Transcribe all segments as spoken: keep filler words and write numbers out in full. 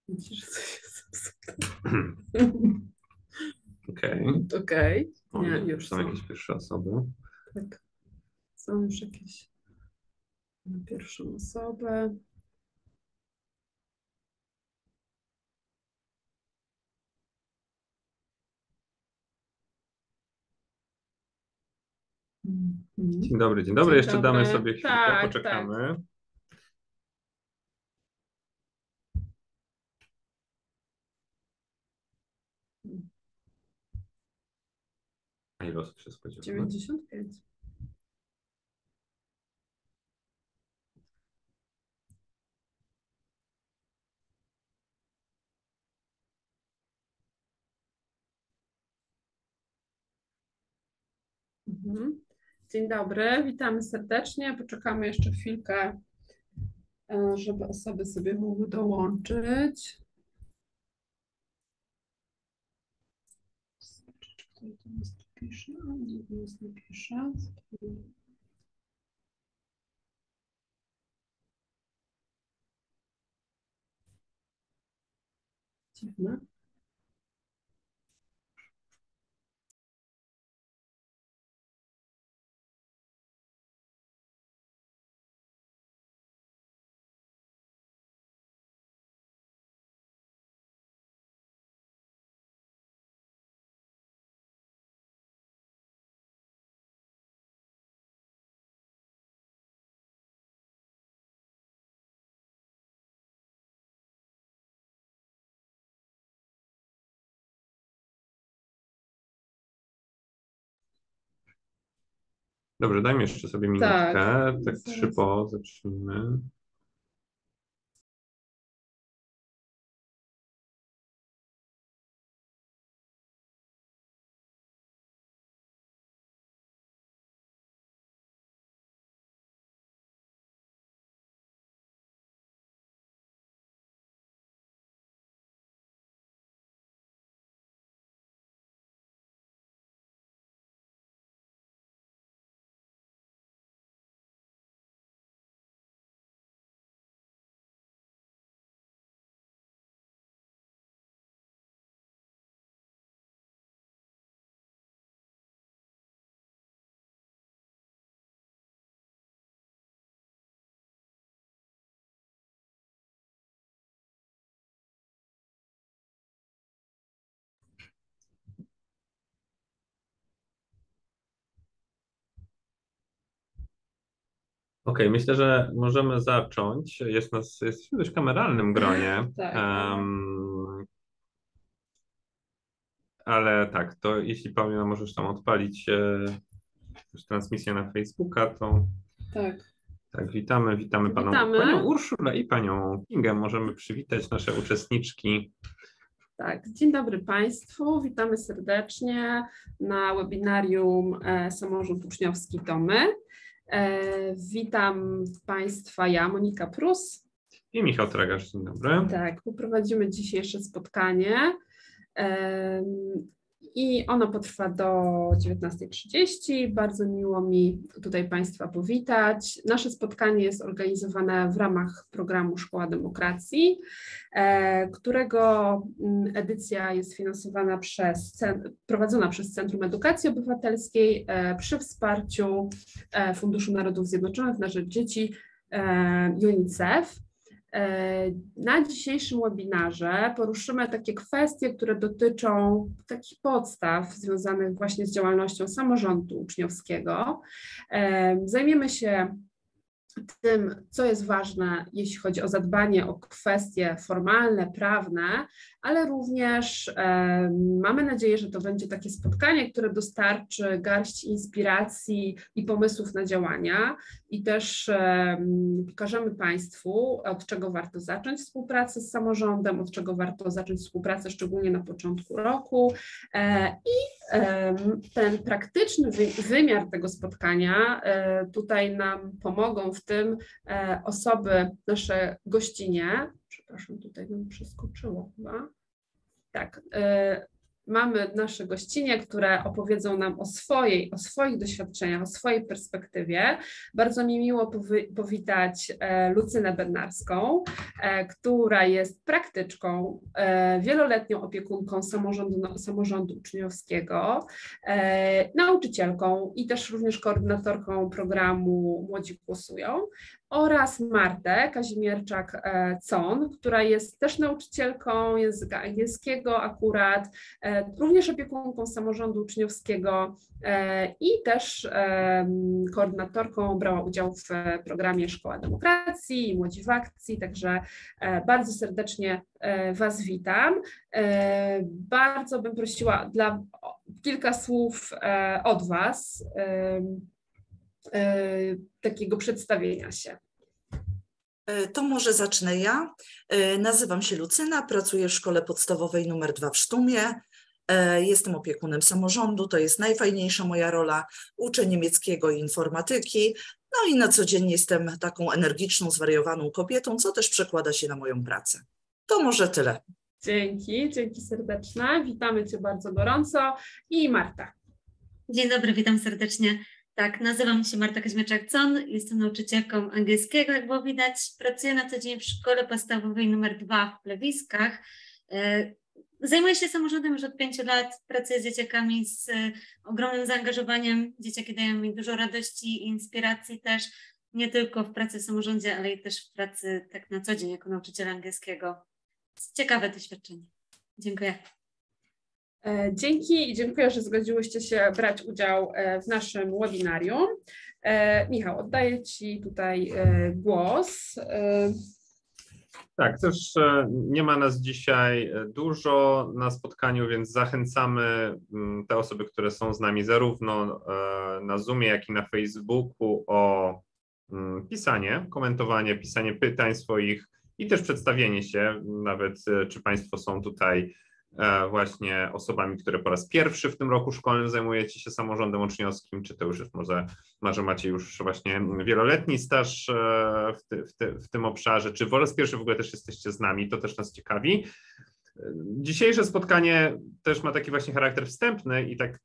Widzisz, że coś jest zepsute. Okej. Okej. O, Nie, nie, już są są. jakieś pierwsze osoby. Tak. Są już jakieś na pierwszą osobę. Mhm. Dzień dobry, dzień dobry. Dzień Jeszcze damy dobry. sobie chwilkę, Tak, tak. poczekamy. A ile osób się spodziewamy? dziewięćdziesiąt pięć. Mhm. Dzień dobry, witamy serdecznie. Poczekamy jeszcze chwilkę, e, żeby osoby sobie mogły dołączyć. Czy ktoś do nas tu pisze? Nikt do nas nie pisze. Dziwne. Dobrze, dajmy jeszcze sobie minutkę. Tak, Tak trzy zaraz. po, zacznijmy. Okej, okay, myślę, że możemy zacząć. Jest nas, jest w dość kameralnym gronie. Tak, ale Um, ale tak, to jeśli Paulina możesz tam odpalić e, też transmisję na Facebooka, to tak. tak, witamy, witamy panią, Witamy. panią Urszulę i panią Kingę. Możemy przywitać nasze uczestniczki. Tak, dzień dobry Państwu, witamy serdecznie na webinarium e, Samorząd Uczniowski Domy. E, witam Państwa, ja Monika Prus. I Michał Tragarz, dzień dobry. Tak, poprowadzimy dzisiejsze spotkanie e, i ono potrwa do dziewiętnastej trzydzieści. Bardzo miło mi tutaj Państwa powitać. Nasze spotkanie jest organizowane w ramach programu Szkoła Demokracji, e, którego edycja jest finansowana przez, prowadzona przez Centrum Edukacji Obywatelskiej e, przy wsparciu e, Funduszu Narodów Zjednoczonych na rzecz Dzieci e, UNICEF. Na dzisiejszym webinarze poruszymy takie kwestie, które dotyczą takich podstaw związanych właśnie z działalnością samorządu uczniowskiego. Zajmiemy się tym, co jest ważne, jeśli chodzi o zadbanie o kwestie formalne, prawne, ale również e, mamy nadzieję, że to będzie takie spotkanie, które dostarczy garść inspiracji i pomysłów na działania i też e, pokażemy Państwu, od czego warto zacząć współpracę z samorządem, od czego warto zacząć współpracę szczególnie na początku roku e, i ten praktyczny wymiar tego spotkania tutaj nam pomogą w tym osoby, nasze gościnie, przepraszam, tutaj nam przeskoczyło chyba, tak, mamy nasze gościnie, które opowiedzą nam o swojej, o swoich doświadczeniach, o swojej perspektywie. Bardzo mi miło powi- powitać e, Lucynę Bednarską, e, która jest praktyczką, e, wieloletnią opiekunką samorządu, samorządu uczniowskiego, e, nauczycielką i też również koordynatorką programu Młodzi Głosują, oraz Martę Kazimierczak-Con, która jest też nauczycielką języka angielskiego akurat, e, również opiekunką samorządu uczniowskiego e, i też e, koordynatorką, brała udział w programie Szkoła Demokracji i Młodzi w Akcji, także e, bardzo serdecznie e, Was witam. E, bardzo bym prosiła dla kilka słów e, od Was, e, takiego przedstawienia się. To może zacznę ja. Nazywam się Lucyna, pracuję w szkole podstawowej numer dwa w Sztumie. Jestem opiekunem samorządu, to jest najfajniejsza moja rola. Uczę niemieckiego i informatyki. No i na co dzień jestem taką energiczną, zwariowaną kobietą, co też przekłada się na moją pracę. To może tyle. Dzięki, dzięki serdeczne. Witamy Cię bardzo gorąco. I Marta. Dzień dobry, witam serdecznie. Tak, nazywam się Marta Kazimierczak-Con, jestem nauczycielką angielskiego, jak było widać. Pracuję na co dzień w szkole podstawowej numer dwa w Plewiskach. Zajmuję się samorządem już od pięciu lat, pracuję z dzieciakami z ogromnym zaangażowaniem. Dzieciaki dają mi dużo radości i inspiracji też, nie tylko w pracy w samorządzie, ale i też w pracy tak na co dzień jako nauczyciel angielskiego. Ciekawe doświadczenie. Dziękuję. Dzięki i dziękuję, że zgodziłyście się brać udział w naszym webinarium. Michał, oddaję Ci tutaj głos. Tak, też nie ma nas dzisiaj dużo na spotkaniu, więc zachęcamy te osoby, które są z nami zarówno na Zoomie, jak i na Facebooku o pisanie, komentowanie, pisanie pytań swoich i też przedstawienie się, nawet czy Państwo są tutaj właśnie osobami, które po raz pierwszy w tym roku szkolnym zajmujecie się samorządem uczniowskim, czy to już jest może, może macie już właśnie wieloletni staż w, ty, w, ty, w tym obszarze, czy po raz pierwszy w ogóle też jesteście z nami, to też nas ciekawi. Dzisiejsze spotkanie też ma taki właśnie charakter wstępny i tak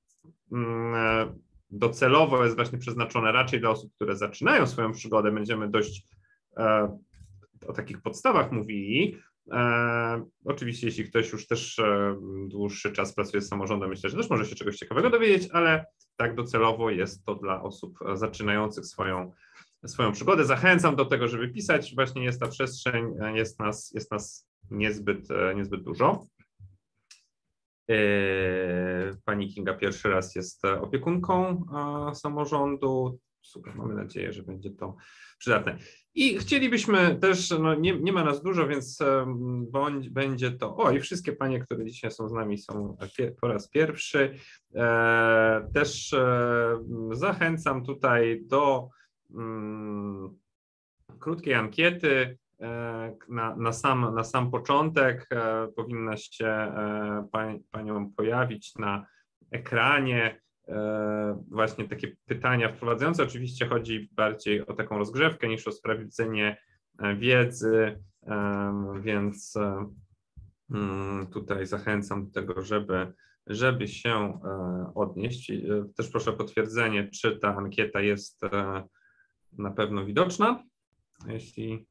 docelowo jest właśnie przeznaczone raczej dla osób, które zaczynają swoją przygodę. Będziemy dość o takich podstawach mówili. E, oczywiście, jeśli ktoś już też e, dłuższy czas pracuje z samorządem, myślę, że też może się czegoś ciekawego dowiedzieć, ale tak docelowo jest to dla osób zaczynających swoją, swoją przygodę. Zachęcam do tego, żeby pisać. Właśnie jest ta przestrzeń, jest nas, jest nas niezbyt, niezbyt dużo. E, pani Kinga pierwszy raz jest opiekunką e, samorządu. Super, mamy nadzieję, że będzie to przydatne. I chcielibyśmy też, no nie, nie ma nas dużo, więc bądź, będzie to, o i wszystkie panie, które dzisiaj są z nami, są po raz pierwszy. E, też e, zachęcam tutaj do mm, krótkiej ankiety e, na, na, sam, na sam początek. E, powinna się e, pań, panią pojawić na ekranie. Właśnie takie pytania wprowadzające. Oczywiście chodzi bardziej o taką rozgrzewkę niż o sprawdzenie wiedzy, więc tutaj zachęcam do tego, żeby, żeby się odnieść. Też proszę o potwierdzenie, czy ta ankieta jest na pewno widoczna, jeśli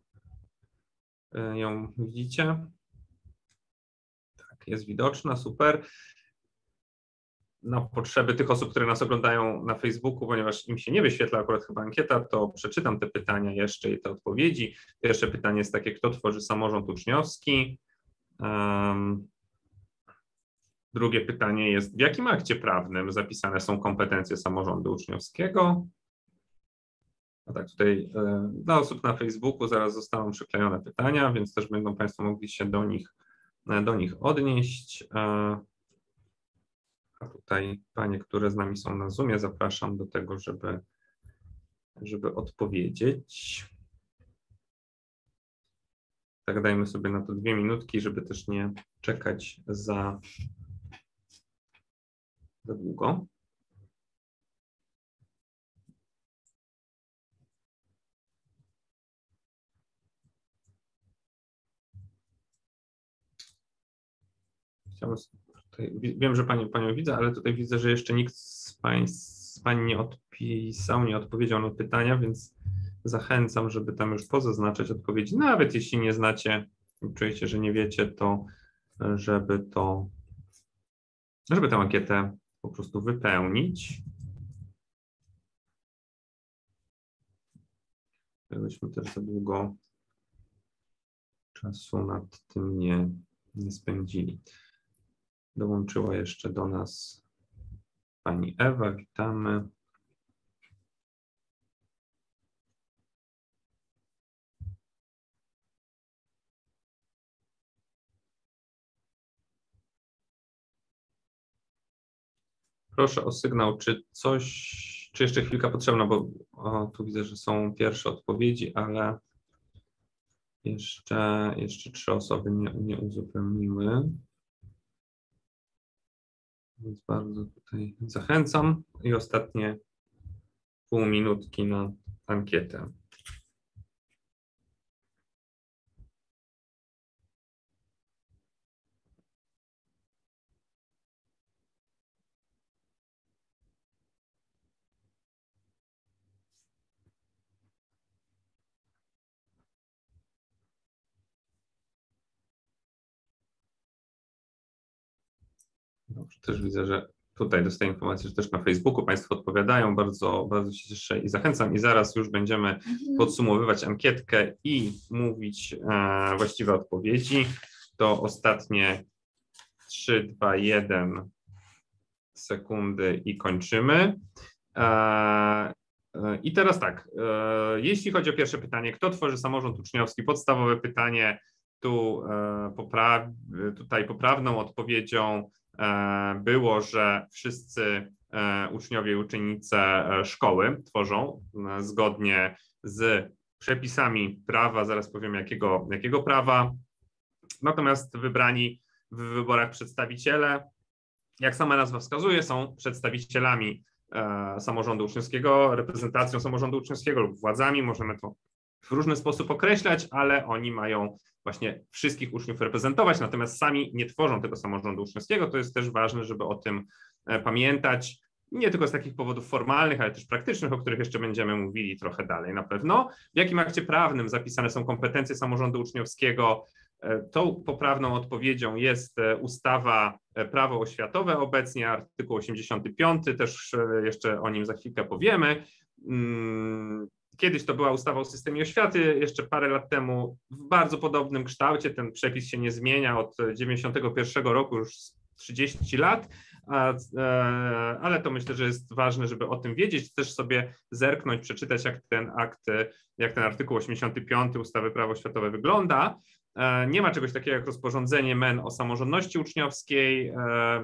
ją widzicie. Tak, jest widoczna, super. Na potrzeby tych osób, które nas oglądają na Facebooku, ponieważ im się nie wyświetla akurat chyba ankieta, to przeczytam te pytania jeszcze i te odpowiedzi. Pierwsze pytanie jest takie, kto tworzy samorząd uczniowski? Um, drugie pytanie jest, w jakim akcie prawnym zapisane są kompetencje samorządu uczniowskiego? A tak, tutaj e, dla osób na Facebooku zaraz zostaną przyklejone pytania, więc też będą Państwo mogli się do nich, do nich odnieść. E, A tutaj panie, które z nami są na Zoomie, zapraszam do tego, żeby, żeby odpowiedzieć. Tak, dajmy sobie na to dwie minutki, żeby też nie czekać za, za długo. Chciałbym tutaj wiem, że Panią, Panią widzę, ale tutaj widzę, że jeszcze nikt z Pań, z Pań nie odpisał, nie odpowiedział na pytania, więc zachęcam, żeby tam już pozaznaczać odpowiedzi, nawet jeśli nie znacie, czujecie, że nie wiecie, to żeby to, żeby tę ankietę po prostu wypełnić. Żebyśmy też za długo czasu nad tym nie, nie spędzili. Dołączyła jeszcze do nas pani Ewa, witamy. Proszę o sygnał, czy coś, czy jeszcze chwilka potrzebna, bo o, tu widzę, że są pierwsze odpowiedzi, ale jeszcze, jeszcze trzy osoby nie, nie uzupełniły. Więc bardzo tutaj zachęcam i ostatnie pół minutki na ankietę. Dobrze, też widzę, że tutaj dostaję informację, że też na Facebooku Państwo odpowiadają. Bardzo, bardzo się cieszę i zachęcam. I zaraz już będziemy mhm. podsumowywać ankietkę i mówić e, właściwe odpowiedzi. To ostatnie trzy, dwa, jeden sekundy i kończymy. E, e, I teraz tak, e, jeśli chodzi o pierwsze pytanie, kto tworzy samorząd uczniowski? Podstawowe pytanie, tu e, popraw, tutaj poprawną odpowiedzią było, że wszyscy uczniowie i uczennice szkoły tworzą zgodnie z przepisami prawa, zaraz powiem jakiego, jakiego prawa, natomiast wybrani w wyborach przedstawiciele, jak sama nazwa wskazuje, są przedstawicielami samorządu uczniowskiego, reprezentacją samorządu uczniowskiego lub władzami, możemy to w różny sposób określać, ale oni mają właśnie wszystkich uczniów reprezentować, natomiast sami nie tworzą tego samorządu uczniowskiego. To jest też ważne, żeby o tym pamiętać, nie tylko z takich powodów formalnych, ale też praktycznych, o których jeszcze będziemy mówili trochę dalej na pewno. W jakim akcie prawnym zapisane są kompetencje samorządu uczniowskiego? Tą poprawną odpowiedzią jest ustawa Prawo oświatowe, obecnie artykuł osiemdziesiąty piąty, też jeszcze o nim za chwilkę powiemy. Kiedyś to była ustawa o systemie oświaty, jeszcze parę lat temu w bardzo podobnym kształcie, ten przepis się nie zmienia od dziewięćdziesiątego pierwszego roku, już trzydzieści lat, ale to myślę, że jest ważne, żeby o tym wiedzieć, też sobie zerknąć, przeczytać, jak ten akt, jak ten artykuł osiemdziesiąty piąty ustawy Prawo oświatowe wygląda. Nie ma czegoś takiego jak rozporządzenie M E N o samorządności uczniowskiej.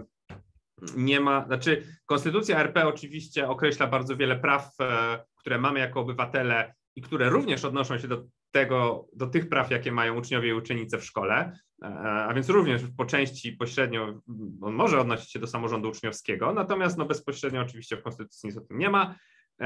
Nie ma, znaczy Konstytucja R P oczywiście określa bardzo wiele praw, które mamy jako obywatele i które również odnoszą się do tego, do tych praw, jakie mają uczniowie i uczennice w szkole, a więc również po części pośrednio on może odnosić się do samorządu uczniowskiego, natomiast no bezpośrednio oczywiście w Konstytucji nic o tym nie ma.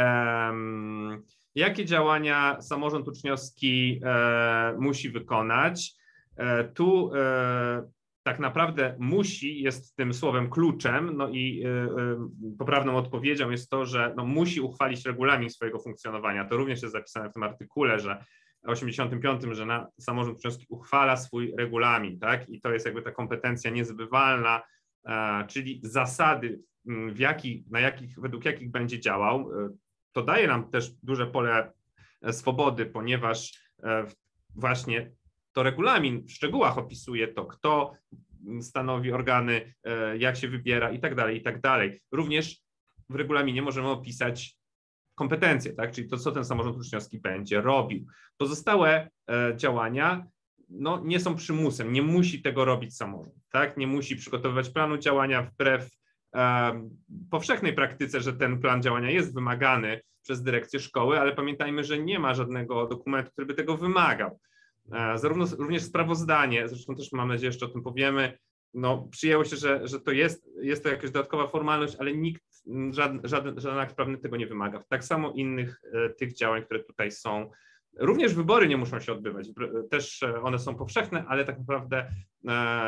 Um, jakie działania samorząd uczniowski e, musi wykonać? E, tu e, tak naprawdę musi jest tym słowem kluczem, no i y, y, poprawną odpowiedzią jest to, że no, musi uchwalić regulamin swojego funkcjonowania. To również jest zapisane w tym artykule, że osiemdziesiątym piątym, że na, samorząd uczniowski uchwala swój regulamin, tak? I to jest jakby ta kompetencja niezbywalna, e, czyli zasady, w jaki, na jakich, według jakich będzie działał. To daje nam też duże pole swobody, ponieważ e, właśnie to regulamin w szczegółach opisuje to, kto stanowi organy, jak się wybiera i tak dalej, i tak dalej. Również w regulaminie możemy opisać kompetencje, tak? Czyli to, co ten samorząd uczniowski będzie robił. Pozostałe działania no, nie są przymusem, nie musi tego robić samorząd, tak? Nie musi przygotowywać planu działania wbrew um, powszechnej praktyce, że ten plan działania jest wymagany przez dyrekcję szkoły, ale pamiętajmy, że nie ma żadnego dokumentu, który by tego wymagał. Zarówno również sprawozdanie, zresztą też mam nadzieję, że jeszcze o tym powiemy, no przyjęło się, że, że to jest, jest to jakaś dodatkowa formalność, ale nikt, żaden, żaden, żaden akt prawny tego nie wymaga. Tak samo innych e, tych działań, które tutaj są. Również wybory nie muszą się odbywać, też one są powszechne, ale tak naprawdę e,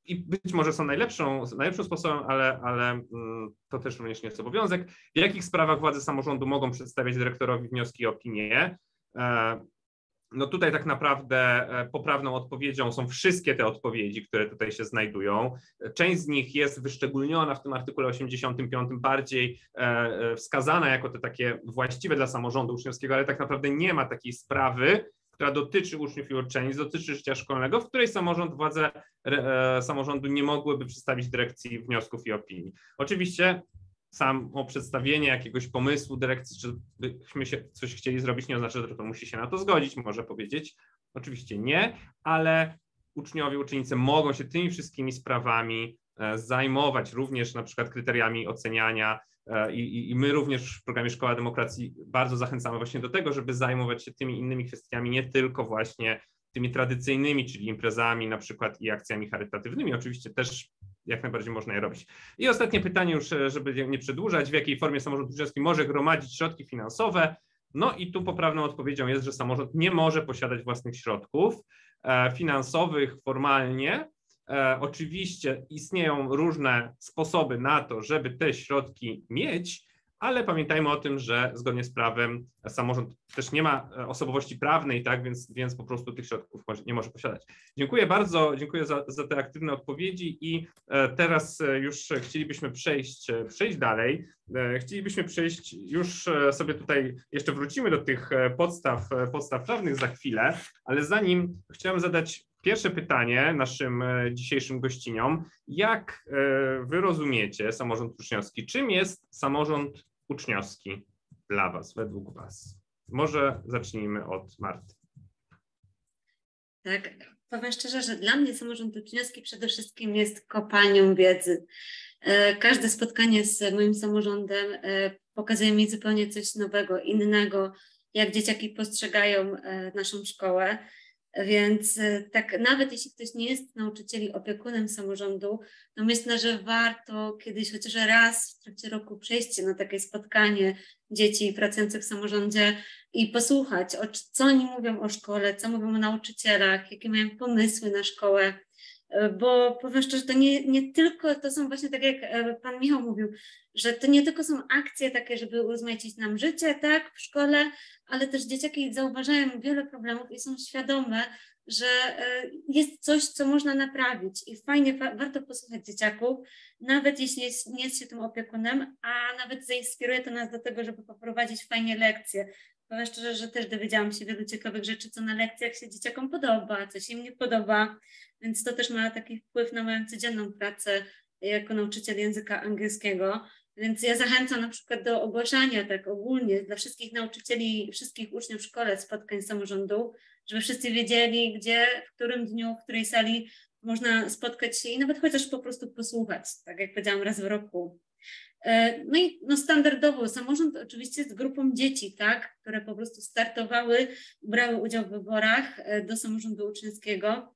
i być może są najlepszą, najlepszym sposobem, ale, ale to też również nie jest obowiązek. W jakich sprawach władze samorządu mogą przedstawiać dyrektorowi wnioski i opinie? No tutaj tak naprawdę poprawną odpowiedzią są wszystkie te odpowiedzi, które tutaj się znajdują. Część z nich jest wyszczególniona w tym artykule osiemdziesiątym piątym, bardziej wskazana jako te takie właściwe dla samorządu uczniowskiego, ale tak naprawdę nie ma takiej sprawy, która dotyczy uczniów i uczennic, dotyczy życia szkolnego, w której samorząd, władze e, samorządu nie mogłyby przedstawić dyrekcji wniosków i opinii. Oczywiście samo przedstawienie jakiegoś pomysłu dyrekcji, czy byśmy się coś chcieli zrobić, nie oznacza, że to musi się na to zgodzić, może powiedzieć oczywiście nie, ale uczniowie, uczennice mogą się tymi wszystkimi sprawami e, zajmować, również na przykład kryteriami oceniania. I, I my również w programie Szkoła Demokracji bardzo zachęcamy właśnie do tego, żeby zajmować się tymi innymi kwestiami, nie tylko właśnie tymi tradycyjnymi, czyli imprezami na przykład i akcjami charytatywnymi. Oczywiście też jak najbardziej można je robić. I ostatnie pytanie już, żeby nie przedłużać, w jakiej formie samorząd uczniowski może gromadzić środki finansowe? No i tu poprawną odpowiedzią jest, że samorząd nie może posiadać własnych środków finansowych formalnie. E, oczywiście istnieją różne sposoby na to, żeby te środki mieć, ale pamiętajmy o tym, że zgodnie z prawem samorząd też nie ma osobowości prawnej, tak, więc, więc po prostu tych środków nie może posiadać. Dziękuję bardzo, dziękuję za, za te aktywne odpowiedzi i e, teraz już chcielibyśmy przejść, przejść dalej. E, chcielibyśmy przejść, już sobie tutaj jeszcze wrócimy do tych podstaw, podstaw prawnych za chwilę, ale zanim chciałem zadać pierwsze pytanie naszym dzisiejszym gościniom. Jak wy rozumiecie samorząd uczniowski? Czym jest samorząd uczniowski dla was, według was? Może zacznijmy od Marty. Tak, powiem szczerze, że dla mnie samorząd uczniowski przede wszystkim jest kopalnią wiedzy. Każde spotkanie z moim samorządem pokazuje mi zupełnie coś nowego, innego, jak dzieciaki postrzegają naszą szkołę. Więc tak, nawet jeśli ktoś nie jest nauczycielem, opiekunem samorządu, to myślę, że warto kiedyś chociaż raz w trakcie roku przejść na takie spotkanie dzieci pracujących w samorządzie i posłuchać, o, co oni mówią o szkole, co mówią o nauczycielach, jakie mają pomysły na szkołę. Bo powiem szczerze, to nie, nie tylko, to są właśnie tak jak pan Michał mówił, że to nie tylko są akcje takie, żeby urozmaicić nam życie, tak, w szkole, ale też dzieciaki zauważają wiele problemów i są świadome, że jest coś, co można naprawić i fajnie, warto posłuchać dzieciaków, nawet jeśli jest, nie jest się tym opiekunem, a nawet zainspiruje to nas do tego, żeby poprowadzić fajnie lekcje. Powiem szczerze, że też dowiedziałam się wielu ciekawych rzeczy, co na lekcjach się dzieciakom podoba, co się im nie podoba, więc to też ma taki wpływ na moją codzienną pracę jako nauczyciel języka angielskiego. Więc ja zachęcam na przykład do ogłaszania tak ogólnie dla wszystkich nauczycieli, wszystkich uczniów w szkole spotkań samorządu, żeby wszyscy wiedzieli, gdzie, w którym dniu, w której sali można spotkać się i nawet chociaż po prostu posłuchać, tak jak powiedziałam, raz w roku. No i no standardowo samorząd oczywiście jest grupą dzieci, tak, które po prostu startowały, brały udział w wyborach do samorządu uczniowskiego.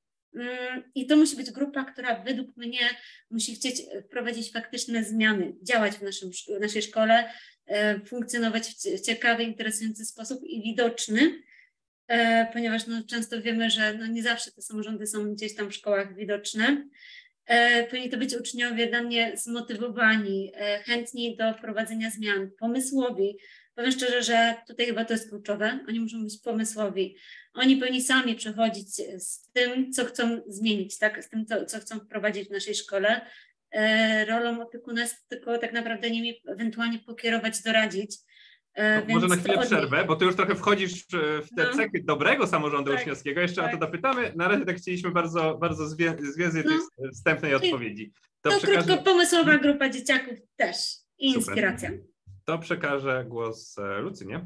I to musi być grupa, która według mnie musi chcieć wprowadzić faktyczne zmiany, działać w naszym, w naszej szkole, funkcjonować w ciekawy, interesujący sposób i widoczny, ponieważ no, często wiemy, że no, nie zawsze te samorządy są gdzieś tam w szkołach widoczne. Powinni to być uczniowie dla mnie zmotywowani, chętni do wprowadzenia zmian, pomysłowi. Powiem szczerze, że tutaj chyba to jest kluczowe. Oni muszą być pomysłowi. Oni powinni sami przechodzić z tym, co chcą zmienić, tak? Z tym, co, co chcą wprowadzić w naszej szkole. Rolą opiekuna jest tylko tak naprawdę nimi ewentualnie pokierować, doradzić. No, może na chwilę przerwę, bo ty już trochę wchodzisz w te no. cechy dobrego samorządu tak, uczniowskiego. Jeszcze tak. o to dopytamy. Na razie tak chcieliśmy bardzo, bardzo zwię zwięzły no. tej wstępnej odpowiedzi. To, to przekażę... krótko pomysłowa grupa dzieciaków też i inspiracja. Super. To przekażę głos Lucynie.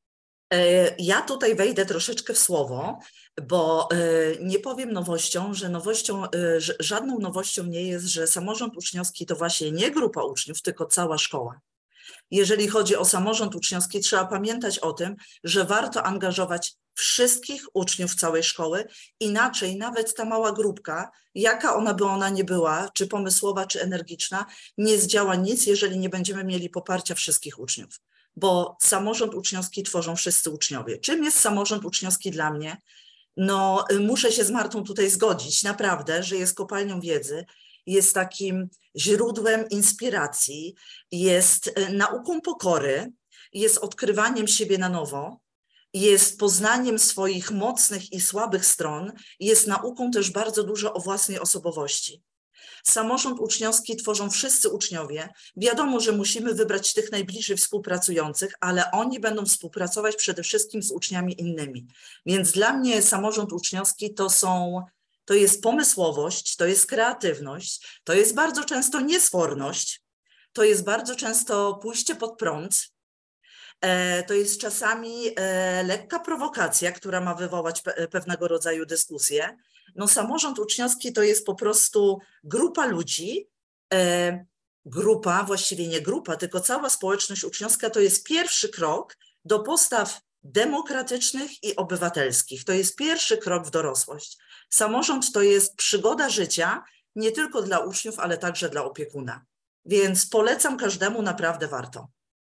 Ja tutaj wejdę troszeczkę w słowo, bo nie powiem nowością, że nowością, żadną nowością nie jest, że samorząd uczniowski to właśnie nie grupa uczniów, tylko cała szkoła. Jeżeli chodzi o samorząd uczniowski, trzeba pamiętać o tym, że warto angażować wszystkich uczniów całej szkoły, inaczej nawet ta mała grupka, jaka ona by ona nie była, czy pomysłowa, czy energiczna, nie zdziała nic, jeżeli nie będziemy mieli poparcia wszystkich uczniów. Bo samorząd uczniowski tworzą wszyscy uczniowie. Czym jest samorząd uczniowski dla mnie? No, muszę się z Martą tutaj zgodzić, naprawdę, że jest kopalnią wiedzy, jest takim źródłem inspiracji, jest nauką pokory, jest odkrywaniem siebie na nowo, jest poznaniem swoich mocnych i słabych stron, jest nauką też bardzo dużo o własnej osobowości. Samorząd uczniowski tworzą wszyscy uczniowie. Wiadomo, że musimy wybrać tych najbliżej współpracujących, ale oni będą współpracować przede wszystkim z uczniami innymi. Więc dla mnie samorząd uczniowski to są, to jest pomysłowość, to jest kreatywność, to jest bardzo często niesforność, to jest bardzo często pójście pod prąd, to jest czasami lekka prowokacja, która ma wywołać pewnego rodzaju dyskusję. No, samorząd uczniowski to jest po prostu grupa ludzi, grupa, właściwie nie grupa, tylko cała społeczność uczniowska to jest pierwszy krok do postaw demokratycznych i obywatelskich. To jest pierwszy krok w dorosłość. Samorząd to jest przygoda życia nie tylko dla uczniów, ale także dla opiekuna. Więc polecam każdemu, naprawdę warto.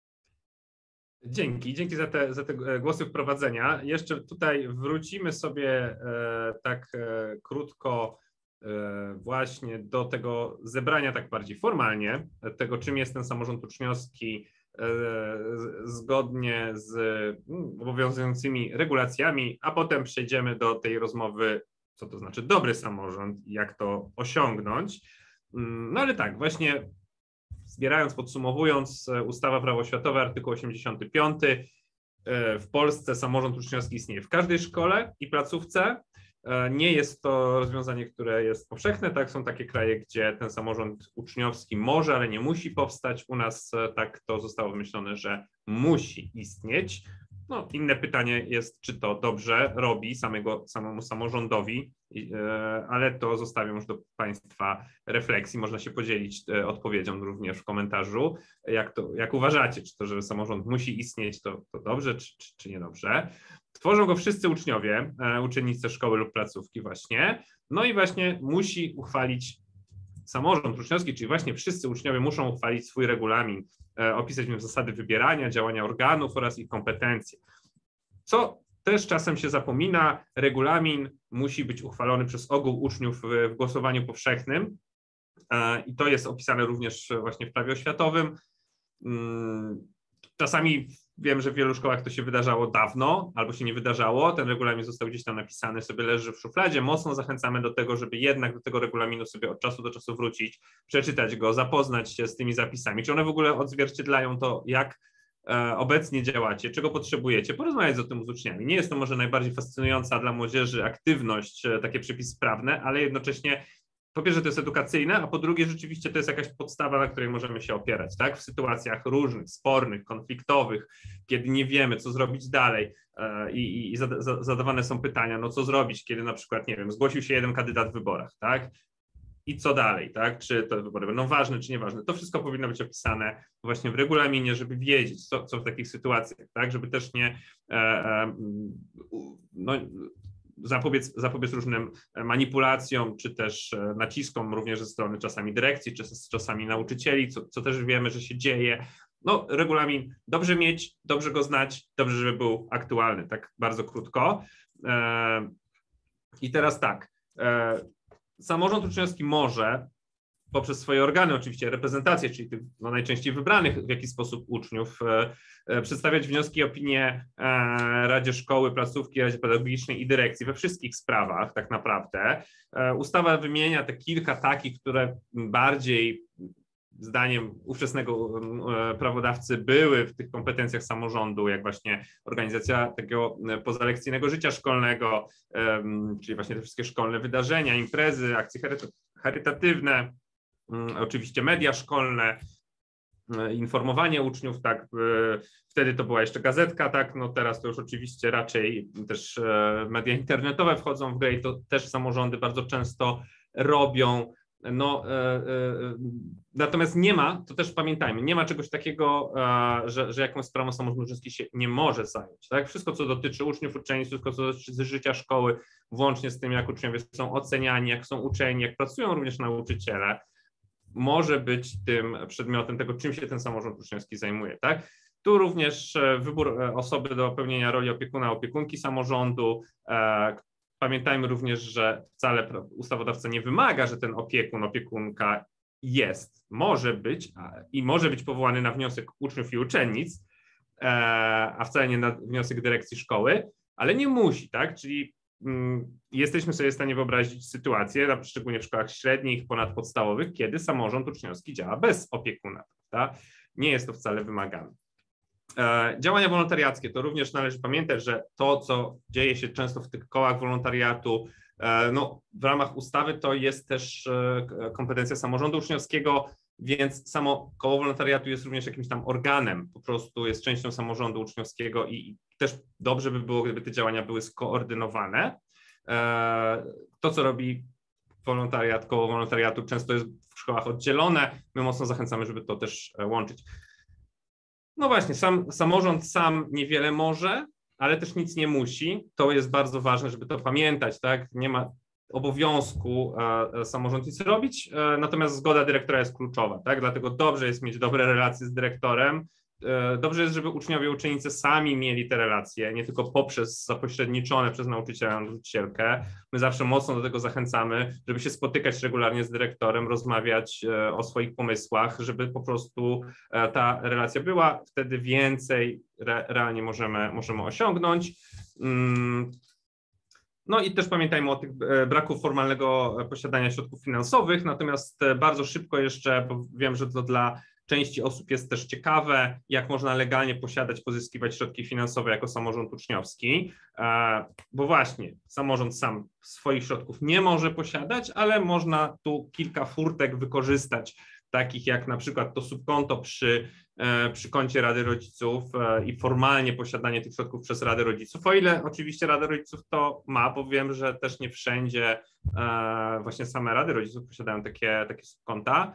Dzięki, dzięki za te, za te głosy wprowadzenia. Jeszcze tutaj wrócimy sobie e, tak e, krótko e, właśnie do tego zebrania tak bardziej formalnie, tego czym jest ten samorząd uczniowski e, zgodnie z mm, obowiązującymi regulacjami, a potem przejdziemy do tej rozmowy, co to znaczy dobry samorząd i jak to osiągnąć. No ale tak, właśnie zbierając, podsumowując, ustawa Prawo oświatowe, artykuł osiemdziesiąty piąty. W Polsce samorząd uczniowski istnieje w każdej szkole i placówce. Nie jest to rozwiązanie, które jest powszechne, tak? Są takie kraje, gdzie ten samorząd uczniowski może, ale nie musi powstać. U nas tak to zostało wymyślone, że musi istnieć. No, inne pytanie jest, czy to dobrze robi samego, samemu samorządowi, ale to zostawiam już do Państwa refleksji. Można się podzielić odpowiedzią również w komentarzu, jak, to, jak uważacie, czy to, że samorząd musi istnieć, to, to dobrze, czy, czy, czy niedobrze. Tworzą go wszyscy uczniowie, uczennice szkoły lub placówki właśnie, no i właśnie musi uchwalić samorząd uczniowski, czyli właśnie wszyscy uczniowie muszą uchwalić swój regulamin, opisać w nim zasady wybierania, działania organów oraz ich kompetencje. Co też czasem się zapomina, regulamin musi być uchwalony przez ogół uczniów w głosowaniu powszechnym i to jest opisane również właśnie w prawie oświatowym. Czasami wiem, że w wielu szkołach to się wydarzało dawno albo się nie wydarzało, ten regulamin został gdzieś tam napisany, sobie leży w szufladzie. Mocno zachęcamy do tego, żeby jednak do tego regulaminu sobie od czasu do czasu wrócić, przeczytać go, zapoznać się z tymi zapisami, czy one w ogóle odzwierciedlają to, jak e, obecnie działacie, czego potrzebujecie, porozmawiać o tym z uczniami. Nie jest to może najbardziej fascynująca dla młodzieży aktywność, e, takie przepisy prawne, ale jednocześnie po pierwsze to jest edukacyjne, a po drugie rzeczywiście to jest jakaś podstawa, na której możemy się opierać, tak? W sytuacjach różnych, spornych, konfliktowych, kiedy nie wiemy, co zrobić dalej e, i, i zada, zadawane są pytania, no co zrobić, kiedy na przykład, nie wiem, zgłosił się jeden kandydat w wyborach, tak? I co dalej, tak? Czy te wybory będą ważne, czy nieważne? To wszystko powinno być opisane właśnie w regulaminie, żeby wiedzieć, co, co w takich sytuacjach, tak? Żeby też nie e, e, no, Zapobiec, zapobiec różnym manipulacjom, czy też naciskom również ze strony czasami dyrekcji, czy czasami nauczycieli, co, co też wiemy, że się dzieje. No, regulamin dobrze mieć, dobrze go znać, dobrze, żeby był aktualny, tak bardzo krótko. E, I teraz tak, e, samorząd uczniowski może poprzez swoje organy, oczywiście reprezentacje, czyli tych no, najczęściej wybranych w jakiś sposób uczniów, e, e, przedstawiać wnioski, opinie e, Radzie Szkoły, placówki, Radzie Pedagogicznej i dyrekcji we wszystkich sprawach tak naprawdę. E, ustawa wymienia te kilka takich, które bardziej zdaniem ówczesnego e, prawodawcy były w tych kompetencjach samorządu, jak właśnie organizacja takiego pozalekcyjnego życia szkolnego, e, czyli właśnie te wszystkie szkolne wydarzenia, imprezy, akcje charytatywne, oczywiście media szkolne, informowanie uczniów, tak, wtedy to była jeszcze gazetka, tak, no teraz to już oczywiście raczej też media internetowe wchodzą w grę i to też samorządy bardzo często robią. No, natomiast nie ma, to też pamiętajmy, nie ma czegoś takiego, że, że jakąś sprawą samorząd uczniowski się nie może zająć, tak, wszystko co dotyczy uczniów, uczennic, wszystko co dotyczy życia szkoły, włącznie z tym, jak uczniowie są oceniani, jak są uczeni, jak pracują również nauczyciele, może być tym przedmiotem tego, czym się ten samorząd uczniowski zajmuje, tak? Tu również wybór osoby do pełnienia roli opiekuna, opiekunki samorządu. pamiętajmy również, że wcale ustawodawca nie wymaga, że ten opiekun, opiekunka jest, może być i może być powołany na wniosek uczniów i uczennic, a wcale nie na wniosek dyrekcji szkoły, ale nie musi, tak? Czyli mm, jesteśmy sobie w stanie wyobrazić sytuację, szczególnie w szkołach średnich, ponadpodstawowych, kiedy samorząd uczniowski działa bez opiekuna, prawda? Nie jest to wcale wymagane. E, działania wolontariackie, to również należy pamiętać, że to, co dzieje się często w tych kołach wolontariatu, e, no, w ramach ustawy to jest też e, kompetencja samorządu uczniowskiego, więc samo koło wolontariatu jest również jakimś tam organem, po prostu jest częścią samorządu uczniowskiego i, i też dobrze by było, gdyby te działania były skoordynowane. E, to, co robi wolontariat, koło wolontariatu często jest w szkołach oddzielone, my mocno zachęcamy, żeby to też łączyć. No właśnie, sam samorząd sam niewiele może, ale też nic nie musi. To jest bardzo ważne, żeby to pamiętać, tak? Nie ma obowiązku e, samorząd nic robić, e, natomiast zgoda dyrektora jest kluczowa, tak? Dlatego dobrze jest mieć dobre relacje z dyrektorem. E, dobrze jest, żeby uczniowie i uczennice sami mieli te relacje, nie tylko poprzez zapośredniczone przez nauczyciela, nauczycielkę. My zawsze mocno do tego zachęcamy, żeby się spotykać regularnie z dyrektorem, rozmawiać e, o swoich pomysłach, żeby po prostu e, ta relacja była, wtedy więcej re, realnie możemy, możemy osiągnąć. Mm. No i też pamiętajmy o tych braku formalnego posiadania środków finansowych, natomiast bardzo szybko jeszcze, bo wiem, że to dla części osób jest też ciekawe, jak można legalnie posiadać, pozyskiwać środki finansowe jako samorząd uczniowski, bo właśnie samorząd sam swoich środków nie może posiadać, ale można tu kilka furtek wykorzystać, takich jak na przykład to subkonto przy, przy koncie Rady Rodziców i formalnie posiadanie tych środków przez Radę Rodziców, o ile oczywiście Rada Rodziców to ma, bo wiem, że też nie wszędzie właśnie same Rady Rodziców posiadają takie, takie subkonta.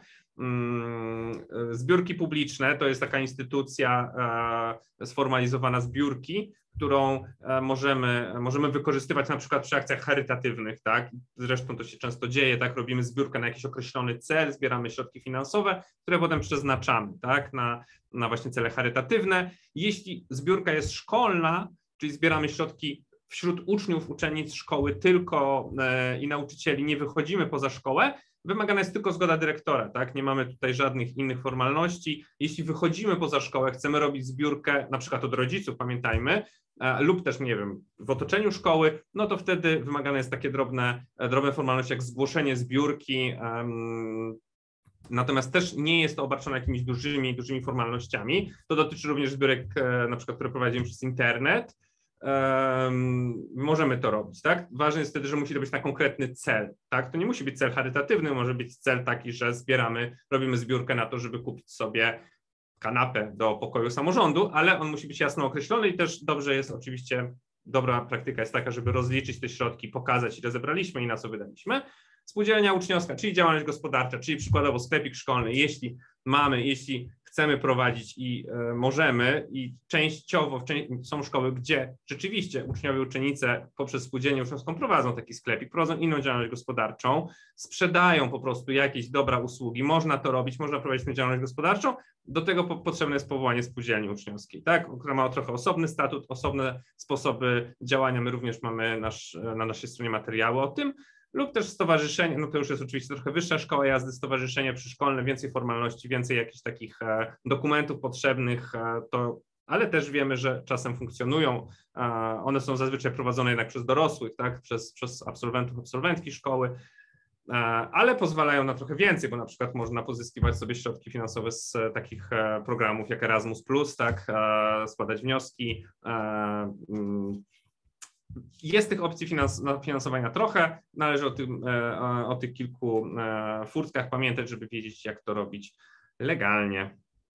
Zbiórki publiczne to jest taka instytucja sformalizowana zbiórki, którą możemy, możemy wykorzystywać na przykład przy akcjach charytatywnych, tak? Zresztą to się często dzieje, tak? Robimy zbiórkę na jakiś określony cel, zbieramy środki finansowe, które potem przeznaczamy, tak? Na, na właśnie cele charytatywne. Jeśli zbiórka jest szkolna, czyli zbieramy środki wśród uczniów, uczennic szkoły tylko e, i nauczycieli, nie wychodzimy poza szkołę, wymagana jest tylko zgoda dyrektora, tak? Nie mamy tutaj żadnych innych formalności. Jeśli wychodzimy poza szkołę, chcemy robić zbiórkę, na przykład od rodziców, pamiętajmy, e, lub też, nie wiem, w otoczeniu szkoły, no to wtedy wymagane jest takie drobne, drobne formalności jak zgłoszenie zbiórki, um, natomiast też nie jest to obarczone jakimiś dużymi, dużymi formalnościami. To dotyczy również zbiórek, e, na przykład, które prowadzimy przez internet. Um, możemy to robić, tak? Ważne jest wtedy, że musi to być na konkretny cel, tak? To nie musi być cel charytatywny, może być cel taki, że zbieramy, robimy zbiórkę na to, żeby kupić sobie kanapę do pokoju samorządu, ale on musi być jasno określony i też dobrze jest oczywiście, dobra praktyka jest taka, żeby rozliczyć te środki, pokazać, ile zebraliśmy i na co wydaliśmy. Spółdzielnia uczniowska, czyli działalność gospodarcza, czyli przykładowo sklepik szkolny, jeśli mamy, jeśli chcemy prowadzić i e, możemy i częściowo w części, są szkoły, gdzie rzeczywiście uczniowie i uczennice poprzez spółdzielnię uczniowską prowadzą taki sklepik, prowadzą inną działalność gospodarczą, sprzedają po prostu jakieś dobra usługi, można to robić, można prowadzić tę działalność gospodarczą, do tego po, potrzebne jest powołanie spółdzielni uczniowskiej, tak, która ma trochę osobny statut, osobne sposoby działania, my również mamy nasz, na naszej stronie materiały o tym, lub też stowarzyszenie, no to już jest oczywiście trochę wyższa szkoła jazdy, stowarzyszenie przyszkolne, więcej formalności, więcej jakichś takich e, dokumentów potrzebnych, e, to, ale też wiemy, że czasem funkcjonują, e, one są zazwyczaj prowadzone jednak przez dorosłych, tak, przez, przez absolwentów, absolwentki szkoły, e, ale pozwalają na trochę więcej, bo na przykład można pozyskiwać sobie środki finansowe z e, takich e, programów jak Erasmus plus, tak, e, składać wnioski, e, m, Jest tych opcji finans finansowania trochę, należy o, tym, o tych kilku furtkach pamiętać, żeby wiedzieć, jak to robić legalnie.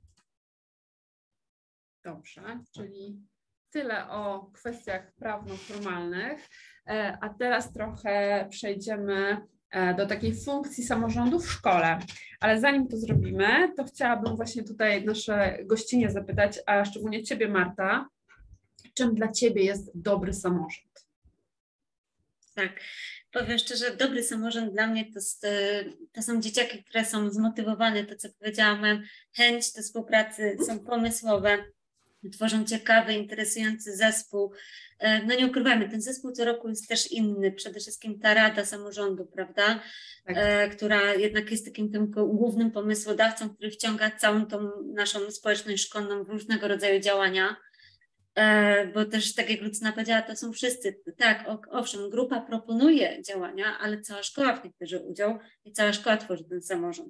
Dobrze, czyli tyle o kwestiach prawno-formalnych, a teraz trochę przejdziemy do takiej funkcji samorządu w szkole. Ale zanim to zrobimy, to chciałabym właśnie tutaj nasze gościnie zapytać, a szczególnie Ciebie, Marta, czym dla Ciebie jest dobry samorząd? Tak, powiem szczerze, dobry samorząd dla mnie to, jest, to są dzieciaki, które są zmotywowane, to co powiedziałam, chęć do współpracy, są pomysłowe, tworzą ciekawy, interesujący zespół. No nie ukrywajmy, ten zespół co roku jest też inny, przede wszystkim ta Rada Samorządu, prawda, tak. e, która jednak jest takim tym głównym pomysłodawcą, który wciąga całą tą naszą społeczność szkolną w różnego rodzaju działania, e, bo też tak jak Lucyna powiedziała, to są wszyscy, tak, owszem, grupa proponuje działania, ale cała szkoła w nich bierze udział i cała szkoła tworzy ten samorząd.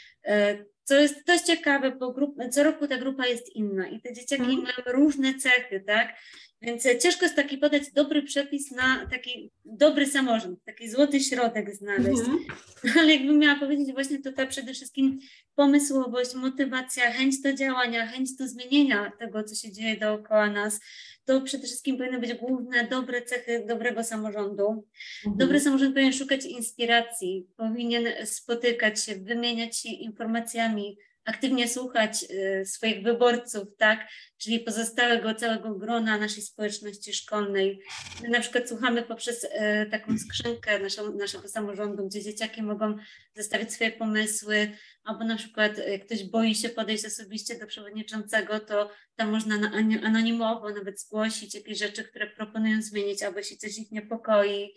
E, Co jest, to jest ciekawe, bo grup, co roku ta grupa jest inna i te dzieciaki mm. mają różne cechy, tak? Więc ciężko jest taki podać dobry przepis na taki dobry samorząd, taki złoty środek znaleźć. Mm. Ale jakbym miała powiedzieć właśnie, to ta przede wszystkim pomysłowość, motywacja, chęć do działania, chęć do zmienienia tego, co się dzieje dookoła nas, to przede wszystkim powinny być główne, dobre cechy dobrego samorządu. Mm. Dobry samorząd powinien szukać inspiracji, powinien spotykać się, wymieniać się informacjami, aktywnie słuchać y, swoich wyborców, tak, czyli pozostałego całego grona naszej społeczności szkolnej. My na przykład słuchamy poprzez y, taką skrzynkę naszą, naszego samorządu, gdzie dzieciaki mogą zostawić swoje pomysły, albo na przykład jak ktoś boi się podejść osobiście do przewodniczącego, to tam można na, anonimowo nawet zgłosić jakieś rzeczy, które proponują zmienić, albo jeśli coś ich niepokoi.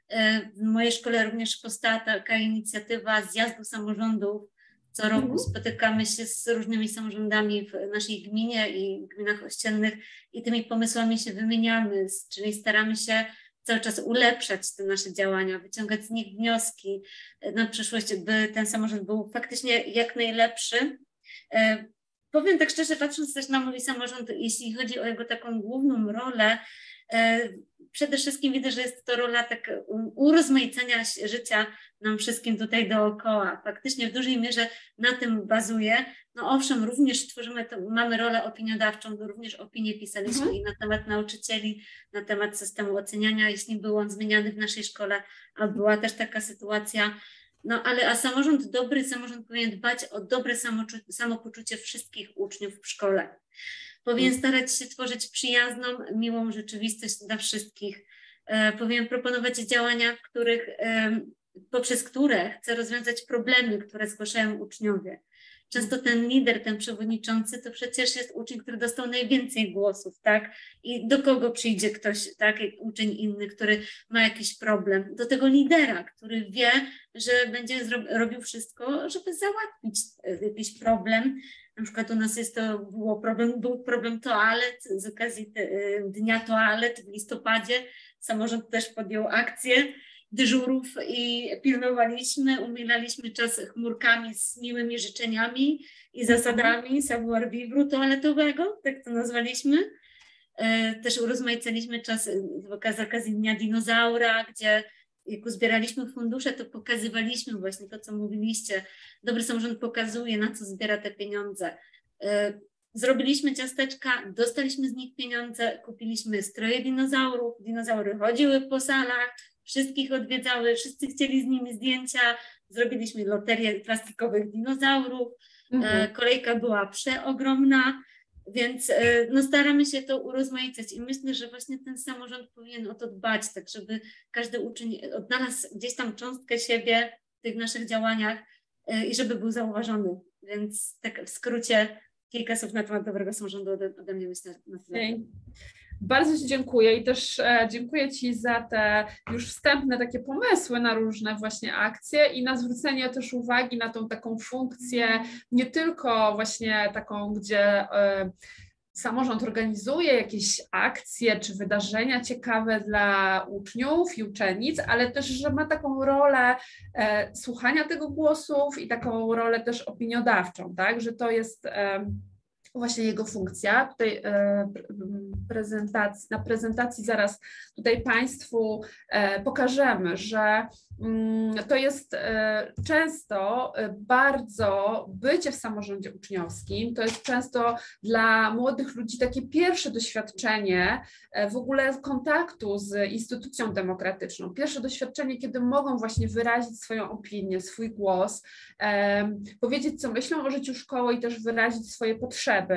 Y, w mojej szkole również powstała taka inicjatywa zjazdu samorządów. Co roku spotykamy się z różnymi samorządami w naszej gminie i gminach ościennych i tymi pomysłami się wymieniamy, czyli staramy się cały czas ulepszać te nasze działania, wyciągać z nich wnioski na przyszłość, by ten samorząd był faktycznie jak najlepszy. E, powiem tak szczerze, patrząc też na mój samorząd, jeśli chodzi o jego taką główną rolę, e, przede wszystkim widzę, że jest to rola tak urozmaicenia życia nam wszystkim tutaj dookoła. Faktycznie w dużej mierze na tym bazuje. No owszem, również tworzymy, to, mamy rolę opiniodawczą, również opinię pisaliśmy mhm. i na temat nauczycieli, na temat systemu oceniania, jeśli był on zmieniany w naszej szkole, a była też taka sytuacja. No ale a samorząd, dobry samorząd powinien dbać o dobre samopoczucie wszystkich uczniów w szkole. Powinien starać się tworzyć przyjazną, miłą rzeczywistość dla wszystkich. E, powinien proponować działania, w których, e, poprzez które chce rozwiązać problemy, które zgłaszają uczniowie. Często ten lider, ten przewodniczący, to przecież jest uczeń, który dostał najwięcej głosów, tak? I do kogo przyjdzie ktoś, tak, jak uczeń inny, który ma jakiś problem? Do tego lidera, który wie, że będzie robił wszystko, żeby załatwić jakiś problem. Na przykład u nas jest to, było problem, był problem toalet, z okazji te, Dnia Toalet w listopadzie. Samorząd też podjął akcję dyżurów i pilnowaliśmy, umilaliśmy czas chmurkami z miłymi życzeniami i zasadami savoir vivre toaletowego, tak to nazwaliśmy. Też urozmaicaliśmy czas z okazji Dnia Dinozaura, gdzie jak uzbieraliśmy fundusze, to pokazywaliśmy właśnie to, co mówiliście. Dobry samorząd pokazuje, na co zbiera te pieniądze. Zrobiliśmy ciasteczka, dostaliśmy z nich pieniądze, kupiliśmy stroje dinozaurów, dinozaury chodziły po salach, wszystkich odwiedzały, wszyscy chcieli z nimi zdjęcia, zrobiliśmy loterię plastikowych dinozaurów, mhm. kolejka była przeogromna, więc no, staramy się to urozmaicać i myślę, że właśnie ten samorząd powinien o to dbać, tak żeby każdy uczeń odnalazł gdzieś tam cząstkę siebie w tych naszych działaniach i żeby był zauważony, więc tak w skrócie kilka słów na temat dobrego samorządu ode, ode mnie myślę na tyle. Okay. Bardzo Ci dziękuję i też e, dziękuję Ci za te już wstępne takie pomysły na różne właśnie akcje i na zwrócenie też uwagi na tą taką funkcję, nie tylko właśnie taką, gdzie e, samorząd organizuje jakieś akcje czy wydarzenia ciekawe dla uczniów i uczennic, ale też, że ma taką rolę e, słuchania tego głosów i taką rolę też opiniodawczą, tak, że to jest e, właśnie jego funkcja. Tutaj e, prezentacji, na prezentacji zaraz tutaj Państwu e, pokażemy, że mm, to jest e, często bardzo bycie w samorządzie uczniowskim, to jest często dla młodych ludzi takie pierwsze doświadczenie e, w ogóle kontaktu z instytucją demokratyczną, pierwsze doświadczenie, kiedy mogą właśnie wyrazić swoją opinię, swój głos, e, powiedzieć, co myślą o życiu szkoły i też wyrazić swoje potrzeby.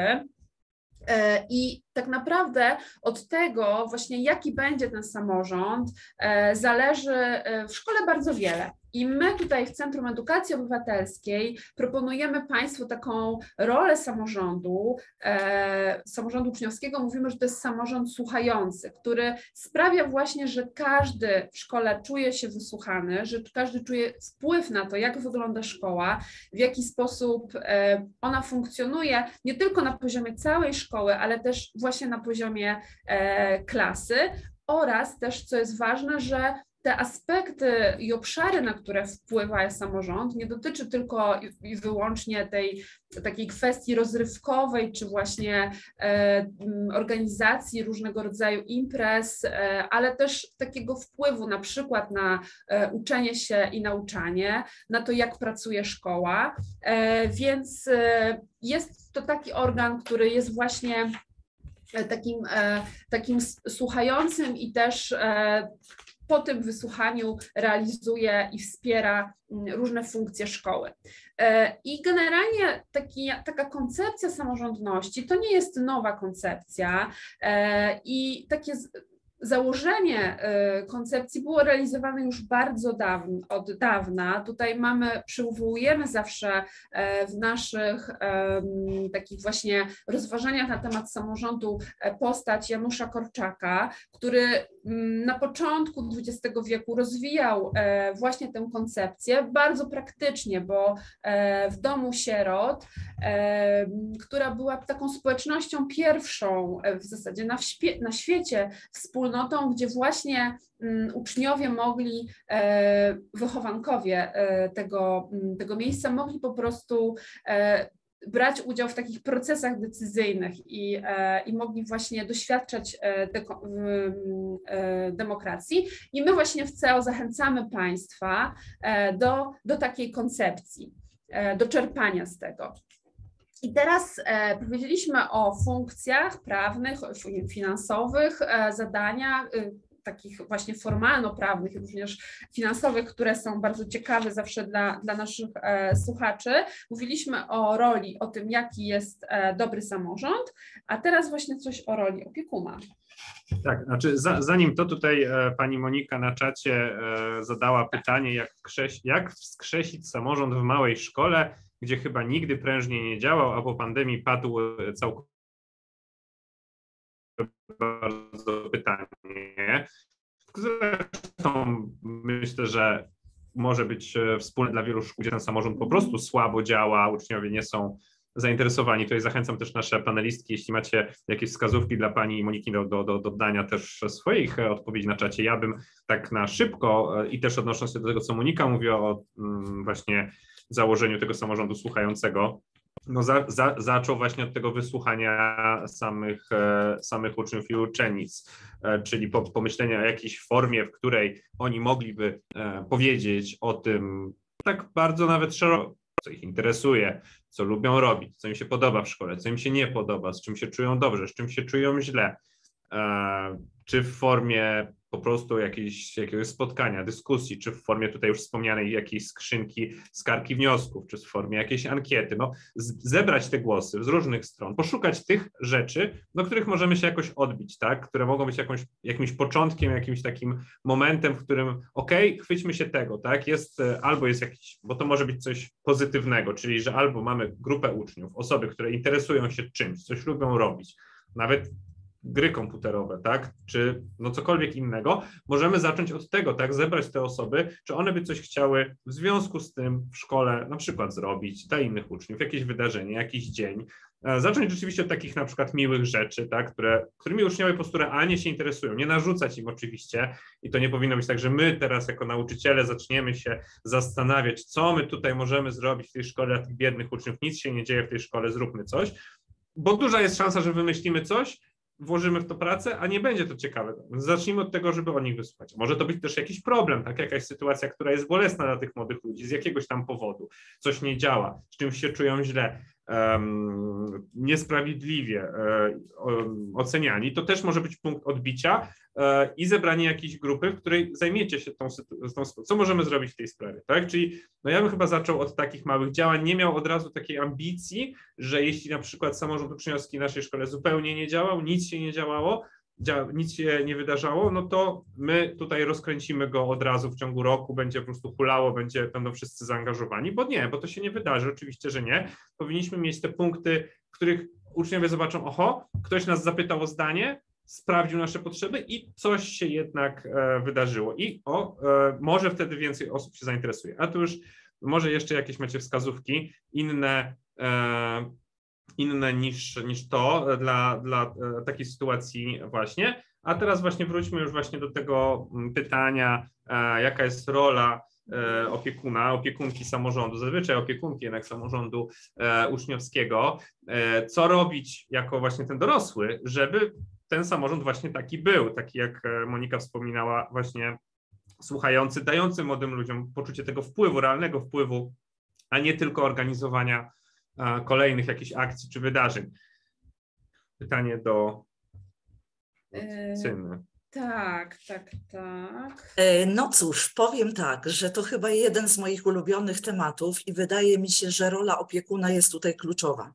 I tak naprawdę od tego właśnie, jaki będzie ten samorząd, zależy w szkole bardzo wiele. I my tutaj w Centrum Edukacji Obywatelskiej proponujemy Państwu taką rolę samorządu, e, samorządu uczniowskiego. Mówimy, że to jest samorząd słuchający, który sprawia właśnie, że każdy w szkole czuje się wysłuchany, że każdy czuje wpływ na to, jak wygląda szkoła, w jaki sposób e, ona funkcjonuje, nie tylko na poziomie całej szkoły, ale też właśnie na poziomie e, klasy oraz też, co jest ważne, że te aspekty i obszary, na które wpływa samorząd, nie dotyczy tylko i wyłącznie tej takiej kwestii rozrywkowej, czy właśnie e, organizacji różnego rodzaju imprez, e, ale też takiego wpływu na przykład na e, uczenie się i nauczanie, na to, jak pracuje szkoła, e, więc e, jest to taki organ, który jest właśnie takim, e, takim słuchającym i też e, po tym wysłuchaniu realizuje i wspiera różne funkcje szkoły. I generalnie taki, taka koncepcja samorządności to nie jest nowa koncepcja i takie założenie koncepcji było realizowane już bardzo dawno, od dawna. Tutaj mamy, przywołujemy zawsze w naszych takich właśnie rozważaniach na temat samorządu postać Janusza Korczaka, który na początku dwudziestego wieku rozwijał właśnie tę koncepcję bardzo praktycznie, bo w domu sierot, która była taką społecznością pierwszą w zasadzie na, na świecie wspólnotą, gdzie właśnie uczniowie mogli, wychowankowie tego, tego miejsca mogli po prostu brać udział w takich procesach decyzyjnych i, i mogli właśnie doświadczać de, demokracji. I my właśnie w C E O zachęcamy Państwa do, do takiej koncepcji, do czerpania z tego. I teraz e, powiedzieliśmy o funkcjach prawnych, finansowych, e, zadaniach, e, takich właśnie formalno-prawnych, również finansowych, które są bardzo ciekawe zawsze dla, dla naszych e, słuchaczy. Mówiliśmy o roli, o tym, jaki jest e, dobry samorząd, a teraz właśnie coś o roli opiekuna. Tak, znaczy za, zanim to tutaj e, pani Monika na czacie e, zadała pytanie, jak, wskrzesi, jak wskrzesić samorząd w małej szkole, gdzie chyba nigdy prężnie nie działał, a po pandemii padł całkowicie. Bardzo pytanie. Zresztą myślę, że może być wspólne dla wielu szkół, gdzie ten samorząd po prostu słabo działa, uczniowie nie są zainteresowani. Tutaj zachęcam też nasze panelistki, jeśli macie jakieś wskazówki dla pani Moniki do, do, do dodania też swoich odpowiedzi na czacie. Ja bym tak na szybko i też odnosząc się do tego, co Monika mówiła o mm, właśnie założeniu tego samorządu słuchającego, no za, za, zaczął właśnie od tego wysłuchania samych, e, samych uczniów i uczennic, e, czyli po, pomyślenia o jakiejś formie, w której oni mogliby e, powiedzieć o tym tak bardzo nawet szeroko, co ich interesuje, co lubią robić, co im się podoba w szkole, co im się nie podoba, z czym się czują dobrze, z czym się czują źle, e, czy w formie po prostu jakiejś, jakiegoś spotkania, dyskusji, czy w formie tutaj już wspomnianej jakiejś skrzynki, skargi wniosków, czy w formie jakiejś ankiety, no zebrać te głosy z różnych stron, poszukać tych rzeczy, do których możemy się jakoś odbić, tak, które mogą być jakąś, jakimś początkiem, jakimś takim momentem, w którym okej, okay, chwyćmy się tego, tak, jest, albo jest jakiś, bo to może być coś pozytywnego, czyli że albo mamy grupę uczniów, osoby, które interesują się czymś, coś lubią robić, nawet gry komputerowe, tak, czy no cokolwiek innego, możemy zacząć od tego, tak, zebrać te osoby, czy one by coś chciały w związku z tym w szkole na przykład zrobić dla innych uczniów, jakieś wydarzenie, jakiś dzień, zacząć rzeczywiście od takich na przykład miłych rzeczy, tak, które, którymi uczniowie po prostu realnie się interesują, nie narzucać im oczywiście i to nie powinno być tak, że my teraz jako nauczyciele zaczniemy się zastanawiać, co my tutaj możemy zrobić w tej szkole dla tych biednych uczniów, nic się nie dzieje w tej szkole, zróbmy coś, bo duża jest szansa, że wymyślimy coś, włożymy w to pracę, a nie będzie to ciekawe. Zacznijmy od tego, żeby o nich wysłuchać. Może to być też jakiś problem, tak? Jakaś sytuacja, która jest bolesna dla tych młodych ludzi z jakiegoś tam powodu. Coś nie działa, z czymś się czują źle, um, niesprawiedliwie um, oceniani. To też może być punkt odbicia um, i zebranie jakiejś grupy, w której zajmiecie się tą, tą co możemy zrobić w tej sprawie, tak? Czyli no ja bym chyba zaczął od takich małych działań, nie miał od razu takiej ambicji, że jeśli na przykład samorząd uczniowski w naszej szkole zupełnie nie działał, nic się nie działało, nic się nie wydarzało, no to my tutaj rozkręcimy go od razu w ciągu roku, będzie po prostu hulało, będzie, będą wszyscy zaangażowani, bo nie, bo to się nie wydarzy, oczywiście, że nie. Powinniśmy mieć te punkty, w których uczniowie zobaczą, oho, ktoś nas zapytał o zdanie, sprawdził nasze potrzeby i coś się jednak e, wydarzyło i o, e, może wtedy więcej osób się zainteresuje. A tu już może jeszcze jakieś macie wskazówki inne, e, inne niż, niż to dla, dla e, takiej sytuacji właśnie. A teraz właśnie wróćmy już właśnie do tego pytania, e, jaka jest rola e, opiekuna, opiekunki samorządu, zazwyczaj opiekunki jednak samorządu e, uczniowskiego. E, co robić jako właśnie ten dorosły, żeby ten samorząd właśnie taki był, taki jak Monika wspominała, właśnie słuchający, dający młodym ludziom poczucie tego wpływu, realnego wpływu, a nie tylko organizowania a, kolejnych jakichś akcji czy wydarzeń. Pytanie do Cyny. Tak, tak, tak. No cóż, powiem tak, że to chyba jeden z moich ulubionych tematów i wydaje mi się, że rola opiekuna jest tutaj kluczowa.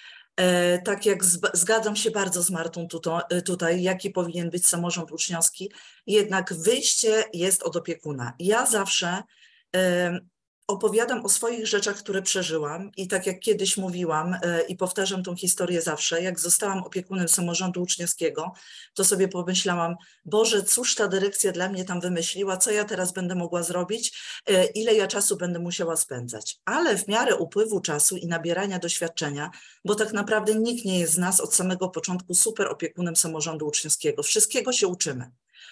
E, tak jak z, zgadzam się bardzo z Martą tuto, tutaj, jaki powinien być samorząd uczniowski, jednak wyjście jest od opiekuna. Ja zawsze e, opowiadam o swoich rzeczach, które przeżyłam i tak jak kiedyś mówiłam e, i powtarzam tą historię zawsze, jak zostałam opiekunem samorządu uczniowskiego, to sobie pomyślałam, Boże, cóż ta dyrekcja dla mnie tam wymyśliła, co ja teraz będę mogła zrobić, e, ile ja czasu będę musiała spędzać. Ale w miarę upływu czasu i nabierania doświadczenia, bo tak naprawdę nikt nie jest z nas od samego początku super opiekunem samorządu uczniowskiego, wszystkiego się uczymy,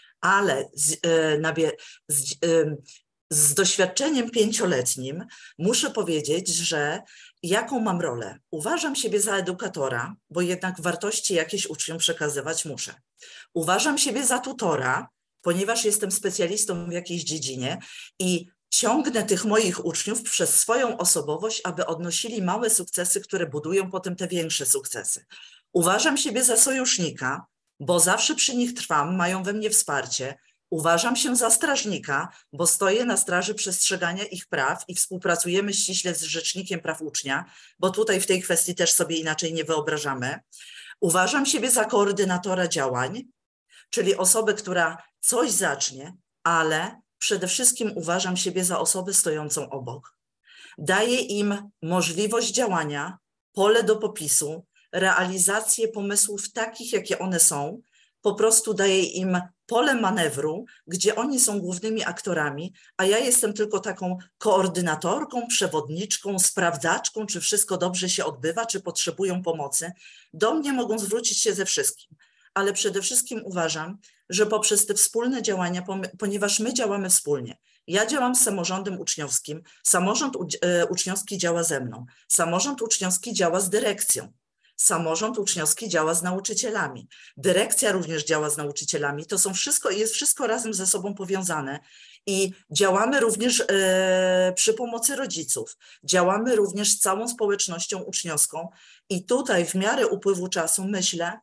ale z, e, nabie, z, e, Z doświadczeniem pięcioletnim muszę powiedzieć, że jaką mam rolę? Uważam siebie za edukatora, bo jednak wartości jakieś uczniom przekazywać muszę. Uważam siebie za tutora, ponieważ jestem specjalistą w jakiejś dziedzinie i ciągnę tych moich uczniów przez swoją osobowość, aby odnosili małe sukcesy, które budują potem te większe sukcesy. Uważam siebie za sojusznika, bo zawsze przy nich trwam, mają we mnie wsparcie. Uważam się za strażnika, bo stoję na straży przestrzegania ich praw i współpracujemy ściśle z Rzecznikiem Praw Ucznia, bo tutaj w tej kwestii też sobie inaczej nie wyobrażamy. Uważam siebie za koordynatora działań, czyli osobę, która coś zacznie, ale przede wszystkim uważam siebie za osobę stojącą obok. Daję im możliwość działania, pole do popisu, realizację pomysłów takich, jakie one są, po prostu daję im pole manewru, gdzie oni są głównymi aktorami, a ja jestem tylko taką koordynatorką, przewodniczką, sprawdzaczką, czy wszystko dobrze się odbywa, czy potrzebują pomocy. Do mnie mogą zwrócić się ze wszystkim, ale przede wszystkim uważam, że poprzez te wspólne działania, ponieważ my działamy wspólnie, ja działam z samorządem uczniowskim, samorząd uczniowski działa ze mną, samorząd uczniowski działa z dyrekcją. Samorząd uczniowski działa z nauczycielami, dyrekcja również działa z nauczycielami, to są wszystko, jest wszystko razem ze sobą powiązane i działamy również e, przy pomocy rodziców, działamy również z całą społecznością uczniowską i tutaj w miarę upływu czasu myślę,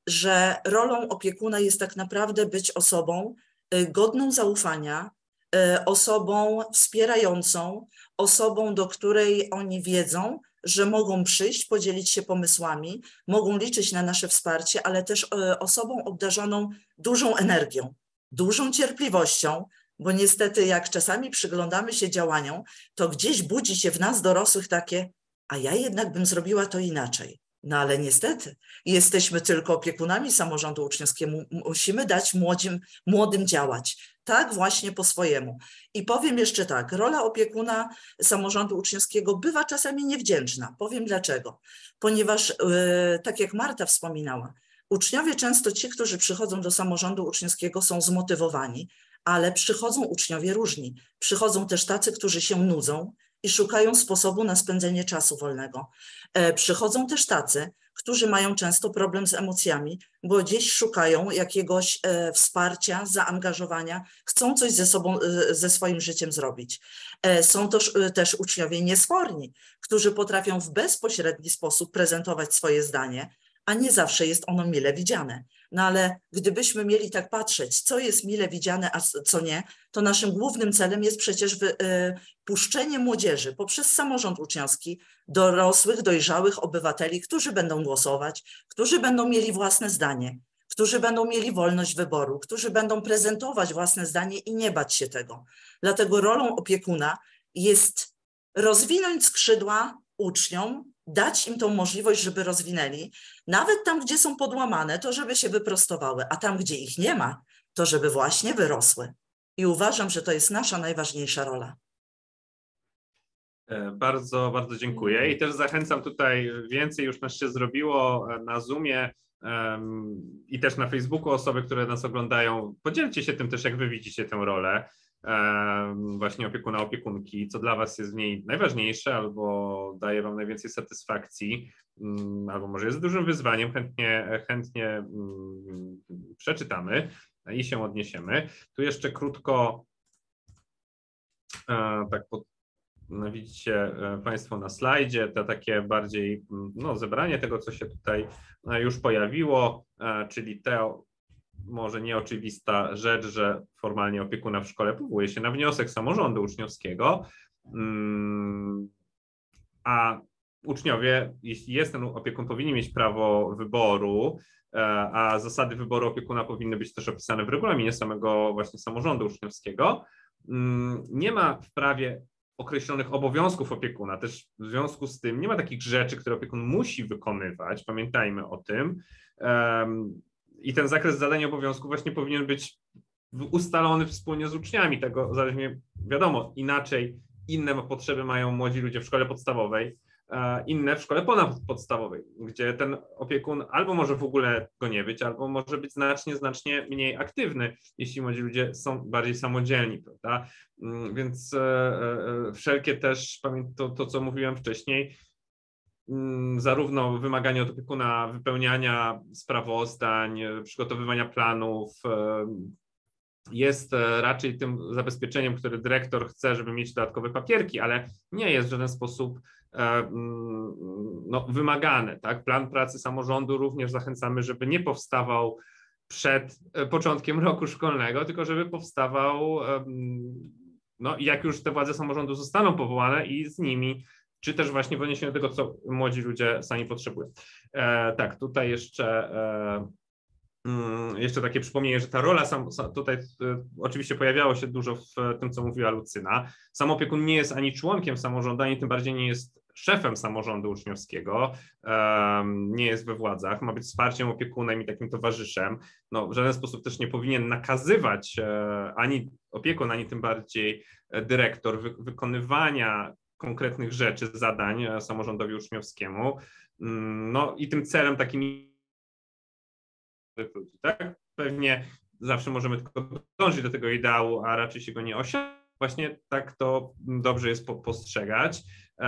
że rolą opiekuna jest tak naprawdę być osobą e, godną zaufania, e, osobą wspierającą, osobą, do której oni wiedzą, że mogą przyjść, podzielić się pomysłami, mogą liczyć na nasze wsparcie, ale też osobą obdarzoną dużą energią, dużą cierpliwością, bo niestety jak czasami przyglądamy się działaniom, to gdzieś budzi się w nas dorosłych takie, a ja jednak bym zrobiła to inaczej. No ale niestety jesteśmy tylko opiekunami samorządu uczniowskiego, musimy dać młodzim, młodym działać. Tak właśnie po swojemu. I powiem jeszcze tak, rola opiekuna samorządu uczniowskiego bywa czasami niewdzięczna. Powiem dlaczego. Ponieważ, yy, tak jak Marta wspominała, uczniowie często ci, którzy przychodzą do samorządu uczniowskiego są zmotywowani, ale przychodzą uczniowie różni. Przychodzą też tacy, którzy się nudzą i szukają sposobu na spędzenie czasu wolnego. E, przychodzą też tacy, którzy mają często problem z emocjami, bo gdzieś szukają jakiegoś e, wsparcia, zaangażowania, chcą coś ze sobą, e, ze swoim życiem zrobić. E, są to e, też uczniowie niesforni, którzy potrafią w bezpośredni sposób prezentować swoje zdanie, a nie zawsze jest ono mile widziane. No ale gdybyśmy mieli tak patrzeć, co jest mile widziane, a co nie, to naszym głównym celem jest przecież wy, y, puszczenie młodzieży poprzez samorząd uczniowski, dorosłych, dojrzałych obywateli, którzy będą głosować, którzy będą mieli własne zdanie, którzy będą mieli wolność wyboru, którzy będą prezentować własne zdanie i nie bać się tego. Dlatego rolą opiekuna jest rozwinąć skrzydła uczniom, dać im tą możliwość, żeby rozwinęli, nawet tam, gdzie są podłamane, to żeby się wyprostowały, a tam, gdzie ich nie ma, to żeby właśnie wyrosły. I uważam, że to jest nasza najważniejsza rola. Bardzo, bardzo dziękuję i też zachęcam tutaj, więcej już nas się zrobiło na Zoomie um, i też na Facebooku osoby, które nas oglądają. Podzielcie się tym też, jak wy widzicie tę rolę um, właśnie opiekuna, opiekunki, co dla was jest w niej najważniejsze albo daje wam najwięcej satysfakcji, um, albo może jest dużym wyzwaniem, chętnie, chętnie um, przeczytamy i się odniesiemy. Tu jeszcze krótko uh, tak pod No, widzicie Państwo na slajdzie, to takie bardziej no, zebranie tego, co się tutaj już pojawiło, czyli ta może nieoczywista rzecz, że formalnie opiekuna w szkole powołuje się na wniosek samorządu uczniowskiego, a uczniowie, jeśli jest ten opiekun, powinni mieć prawo wyboru, a zasady wyboru opiekuna powinny być też opisane w regulaminie samego właśnie samorządu uczniowskiego. Nie ma w prawie określonych obowiązków opiekuna. Też w związku z tym nie ma takich rzeczy, które opiekun musi wykonywać, pamiętajmy o tym. Um, I ten zakres zadań i obowiązków właśnie powinien być ustalony wspólnie z uczniami. Tego zależnie, wiadomo, inaczej inne potrzeby mają młodzi ludzie w szkole podstawowej, inne w szkole ponadpodstawowej, gdzie ten opiekun albo może w ogóle go nie być, albo może być znacznie, znacznie mniej aktywny, jeśli młodzi ludzie są bardziej samodzielni, prawda? Więc wszelkie też, to, to co mówiłem wcześniej, zarówno wymagania od opiekuna wypełniania sprawozdań, przygotowywania planów, jest raczej tym zabezpieczeniem, które dyrektor chce, żeby mieć dodatkowe papierki, ale nie jest w żaden sposób no, wymagane. Tak? Plan pracy samorządu również zachęcamy, żeby nie powstawał przed początkiem roku szkolnego, tylko żeby powstawał, no, jak już te władze samorządu zostaną powołane i z nimi, czy też właśnie w odniesieniu do tego, co młodzi ludzie sami potrzebują. E, tak, tutaj jeszcze e, Jeszcze takie przypomnienie, że ta rola, sam, tutaj oczywiście pojawiało się dużo w tym, co mówiła Lucyna. Sam opiekun nie jest ani członkiem samorządu, ani tym bardziej nie jest szefem samorządu uczniowskiego, nie jest we władzach, ma być wsparciem opiekunem i takim towarzyszem. No, w żaden sposób też nie powinien nakazywać ani opiekun, ani tym bardziej dyrektor wy, wykonywania konkretnych rzeczy, zadań samorządowi uczniowskiemu. No i tym celem takim ludzi, tak? Pewnie zawsze możemy tylko dążyć do tego ideału, a raczej się go nie osiągnie. Właśnie tak to dobrze jest postrzegać.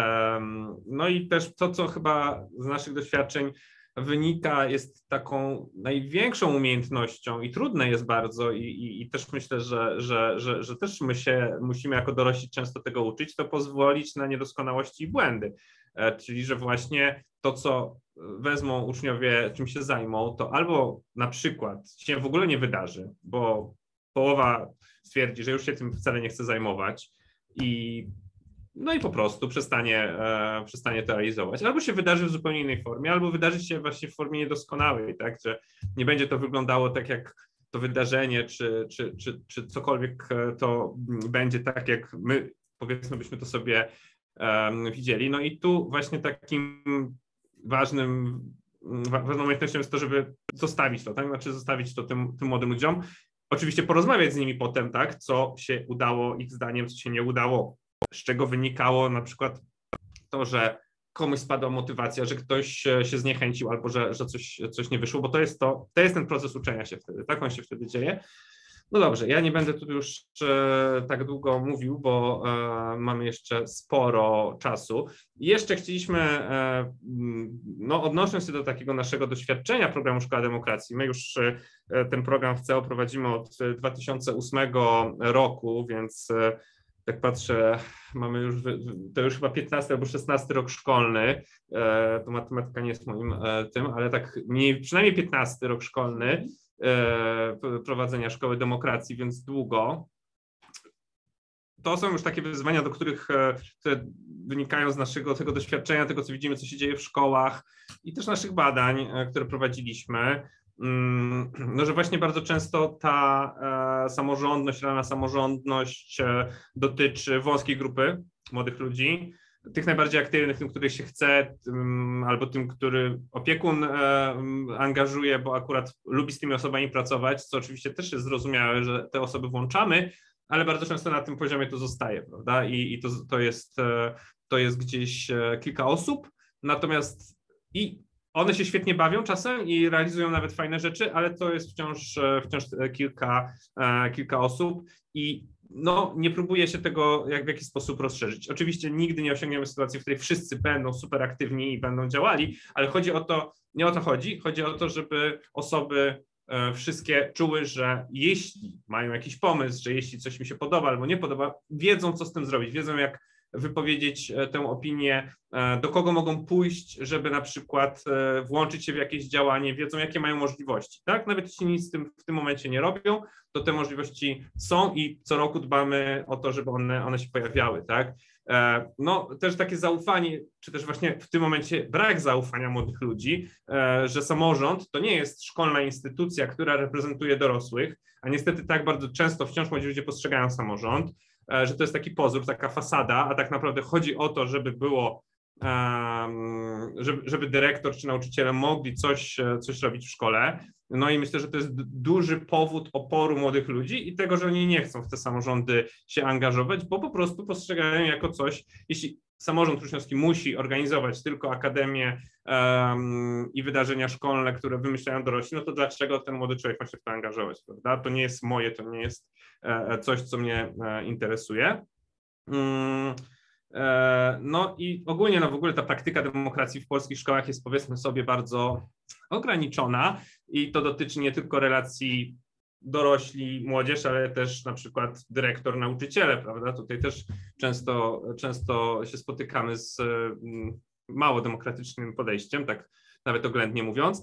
No i też to, co chyba z naszych doświadczeń wynika, jest taką największą umiejętnością i trudne jest bardzo i, i, i też myślę, że, że, że, że też my się musimy jako dorośli często tego uczyć, to pozwolić na niedoskonałości i błędy. Czyli, że właśnie to, co wezmą uczniowie, czym się zajmą, to albo na przykład się w ogóle nie wydarzy, bo połowa stwierdzi, że już się tym wcale nie chce zajmować i no i po prostu przestanie, e, przestanie to realizować. Albo się wydarzy w zupełnie innej formie, albo wydarzy się właśnie w formie niedoskonałej, tak, że nie będzie to wyglądało tak jak to wydarzenie, czy, czy, czy, czy cokolwiek to będzie tak, jak my, powiedzmy, byśmy to sobie um, widzieli. No i tu właśnie takim ważnym, ważną umiejętnością jest to, żeby zostawić to, tak, znaczy zostawić to tym, tym młodym ludziom. Oczywiście porozmawiać z nimi potem, tak, co się udało ich zdaniem, co się nie udało, z czego wynikało na przykład to, że komuś spadła motywacja, że ktoś się zniechęcił albo że, że coś, coś nie wyszło, bo to jest to, to jest ten proces uczenia się wtedy, tak on się wtedy dzieje. No dobrze, ja nie będę tu już e, tak długo mówił, bo e, mamy jeszcze sporo czasu. I jeszcze chcieliśmy, e, no odnosząc się do takiego naszego doświadczenia programu Szkoła Demokracji, my już e, ten program w C E O prowadzimy od dwa tysiące ósmego roku, więc e, jak patrzę, mamy już, to już chyba piętnasty albo szesnasty rok szkolny, e, to matematyka nie jest moim e, tym, ale tak mniej, przynajmniej piętnasty rok szkolny, prowadzenia Szkoły Demokracji, więc długo. To są już takie wyzwania, do których które wynikają z naszego tego doświadczenia, tego, co widzimy, co się dzieje w szkołach i też naszych badań, które prowadziliśmy. no, że właśnie bardzo często ta e, samorządność, realna samorządność e, dotyczy wąskiej grupy młodych ludzi, tych najbardziej aktywnych, tym, których się chce, tym, albo tym, który opiekun e, angażuje, bo akurat lubi z tymi osobami pracować, co oczywiście też jest zrozumiałe, że te osoby włączamy, ale bardzo często na tym poziomie to zostaje, prawda? I, i to, to, jest, e, to jest gdzieś e, kilka osób, natomiast i one się świetnie bawią czasem i realizują nawet fajne rzeczy, ale to jest wciąż, wciąż kilka, kilka osób i no, nie próbuje się tego jak w jakiś sposób rozszerzyć. Oczywiście nigdy nie osiągniemy sytuacji, w której wszyscy będą super aktywni i będą działali, ale chodzi o to, nie o to chodzi, chodzi o to, żeby osoby wszystkie czuły, że jeśli mają jakiś pomysł, że jeśli coś mi się podoba albo nie podoba, wiedzą, co z tym zrobić, wiedzą, jak wypowiedzieć tę opinię, do kogo mogą pójść, żeby na przykład włączyć się w jakieś działanie, wiedzą, jakie mają możliwości, tak? Nawet jeśli nic z tym w tym momencie nie robią, to te możliwości są i co roku dbamy o to, żeby one, one się pojawiały, tak? No też takie zaufanie, czy też właśnie w tym momencie brak zaufania młodych ludzi, że samorząd to nie jest szkolna instytucja, która reprezentuje dorosłych, a niestety tak bardzo często wciąż młodzi ludzie postrzegają samorząd, że to jest taki pozór, taka fasada, a tak naprawdę chodzi o to, żeby było, żeby, żeby dyrektor czy nauczyciele mogli coś, coś robić w szkole. No i myślę, że to jest duży powód oporu młodych ludzi i tego, że oni nie chcą w te samorządy się angażować, bo po prostu postrzegają jako coś, jeśli samorząd uczniowski musi organizować tylko akademię um, i wydarzenia szkolne, które wymyślają dorośli, no to dlaczego ten młody człowiek ma się w to angażować, prawda? To nie jest moje, to nie jest e, coś, co mnie e, interesuje. Um, e, no i ogólnie, no w ogóle ta praktyka demokracji w polskich szkołach jest, powiedzmy sobie, bardzo ograniczona i to dotyczy nie tylko relacji dorośli, młodzież, ale też na przykład dyrektor, nauczyciele, prawda? Tutaj też często, często się spotykamy z mało demokratycznym podejściem, tak nawet oględnie mówiąc,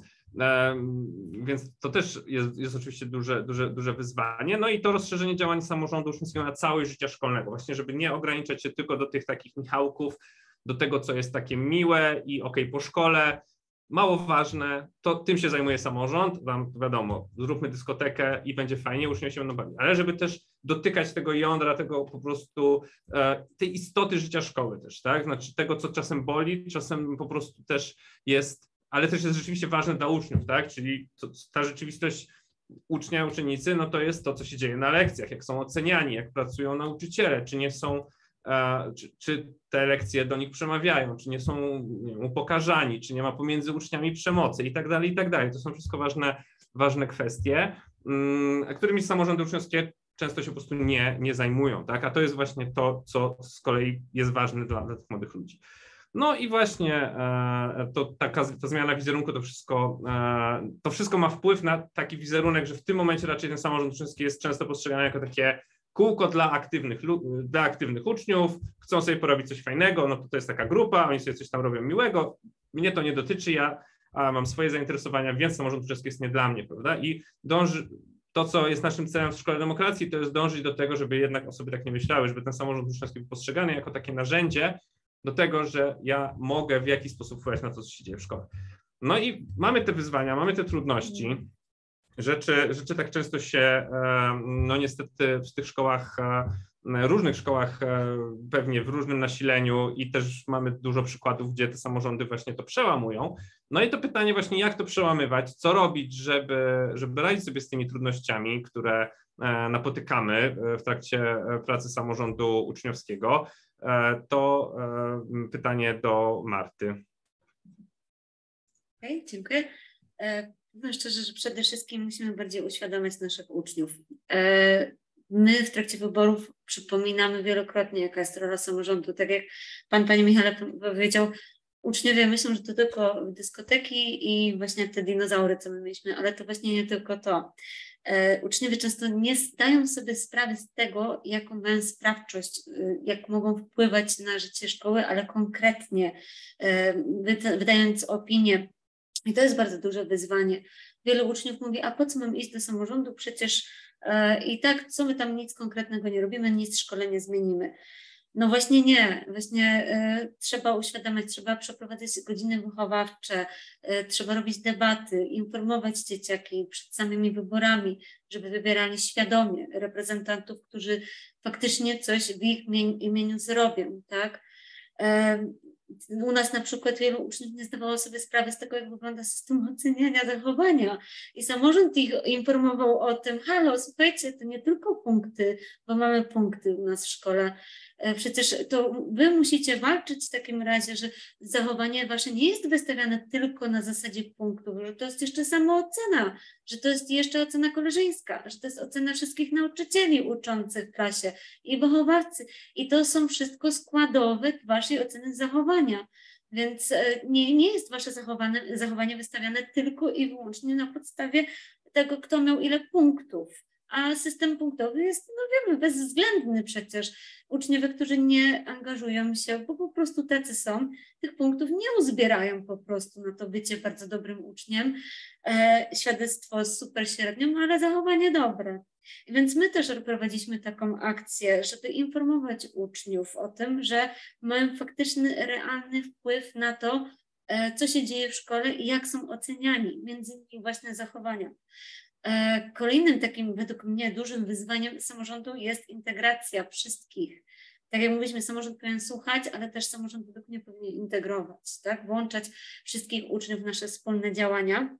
więc to też jest, jest oczywiście duże, duże, duże wyzwanie. No i to rozszerzenie działań samorządu uczniowskiego na całe życie szkolnego, właśnie żeby nie ograniczać się tylko do tych takich michałków, do tego, co jest takie miłe i okej, po szkole, mało ważne, to tym się zajmuje samorząd, wam wiadomo, zróbmy dyskotekę i będzie fajnie, uczniowie się będą bawić, ale żeby też dotykać tego jądra, tego po prostu, e, tej istoty życia szkoły też, tak, znaczy tego, co czasem boli, czasem po prostu też jest, ale też jest rzeczywiście ważne dla uczniów, tak, czyli to, ta rzeczywistość ucznia, uczennicy, no to jest to, co się dzieje na lekcjach, jak są oceniani, jak pracują nauczyciele, czy nie są Czy, czy te lekcje do nich przemawiają, czy nie są nie wiem, upokarzani, czy nie ma pomiędzy uczniami przemocy i tak dalej, i tak dalej. To są wszystko ważne, ważne kwestie, um, którymi samorządy uczniowskie często się po prostu nie, nie zajmują, tak? A to jest właśnie to, co z kolei jest ważne dla, dla tych młodych ludzi. No i właśnie e, to taka ta zmiana wizerunku, to wszystko, e, to wszystko ma wpływ na taki wizerunek, że w tym momencie raczej ten samorząd uczniowski jest często postrzegany jako takie kółko dla aktywnych, dla aktywnych uczniów, chcą sobie porobić coś fajnego, no to to jest taka grupa, oni sobie coś tam robią miłego, mnie to nie dotyczy, ja mam swoje zainteresowania, więc samorząd uczniowski jest nie dla mnie, prawda? I dąży, to, co jest naszym celem w Szkole Demokracji, to jest dążyć do tego, żeby jednak osoby tak nie myślały, żeby ten samorząd uczniowski był postrzegany jako takie narzędzie do tego, że ja mogę w jakiś sposób wpływać na to, co się dzieje w szkole. No i mamy te wyzwania, mamy te trudności. Rzeczy, rzeczy tak często się, no niestety w tych szkołach, różnych szkołach pewnie w różnym nasileniu i też mamy dużo przykładów, gdzie te samorządy właśnie to przełamują. No i to pytanie właśnie, jak to przełamywać, co robić, żeby, żeby radzić sobie z tymi trudnościami, które napotykamy w trakcie pracy samorządu uczniowskiego, to pytanie do Marty. Okej, okay, dziękuję. Powiem szczerze, że przede wszystkim musimy bardziej uświadamiać naszych uczniów. My w trakcie wyborów przypominamy wielokrotnie, jaka jest rola samorządu. Tak jak pan, panie Michale, powiedział, uczniowie myślą, że to tylko dyskoteki i właśnie te dinozaury, co my mieliśmy, ale to właśnie nie tylko to. Uczniowie często nie zdają sobie sprawy z tego, jaką mają sprawczość, jak mogą wpływać na życie szkoły, ale konkretnie wydając opinię. I to jest bardzo duże wyzwanie. Wielu uczniów mówi, a po co mam iść do samorządu, przecież e, i tak, co my tam nic konkretnego nie robimy, nic w szkole nie zmienimy. No właśnie nie, właśnie y, trzeba uświadamiać, trzeba przeprowadzać godziny wychowawcze, y, trzeba robić debaty, informować dzieciaki przed samymi wyborami, żeby wybierali świadomie reprezentantów, którzy faktycznie coś w ich imieniu zrobią, tak? Y, U nas na przykład wielu uczniów nie zdawało sobie sprawy z tego, jak wygląda system oceniania zachowania i samorząd ich informował o tym, halo, słuchajcie, to nie tylko punkty, bo mamy punkty u nas w szkole, przecież to wy musicie walczyć w takim razie, że zachowanie wasze nie jest wystawiane tylko na zasadzie punktów, że to jest jeszcze samoocena, że to jest jeszcze ocena koleżeńska, że to jest ocena wszystkich nauczycieli uczących w klasie i wychowawcy i to są wszystko składowe waszej oceny zachowania. Więc nie, nie jest wasze zachowanie, zachowanie wystawiane tylko i wyłącznie na podstawie tego, kto miał ile punktów. A system punktowy jest, no wiemy, bezwzględny przecież. Uczniowie, którzy nie angażują się, bo po prostu tacy są, tych punktów nie uzbierają po prostu na to bycie bardzo dobrym uczniem. E, świadectwo super średnią, ale zachowanie dobre. I więc my też prowadziliśmy taką akcję, żeby informować uczniów o tym, że mają faktyczny, realny wpływ na to, e, co się dzieje w szkole i jak są oceniani, między innymi właśnie zachowania. Kolejnym takim według mnie dużym wyzwaniem samorządu jest integracja wszystkich. Tak jak mówiliśmy, samorząd powinien słuchać, ale też samorząd według mnie powinien integrować, tak? Włączać wszystkich uczniów w nasze wspólne działania.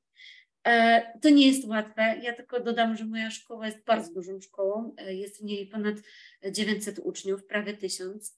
To nie jest łatwe. Ja tylko dodam, że moja szkoła jest bardzo dużą szkołą. Jest w niej ponad dziewięćset uczniów, prawie tysiąc.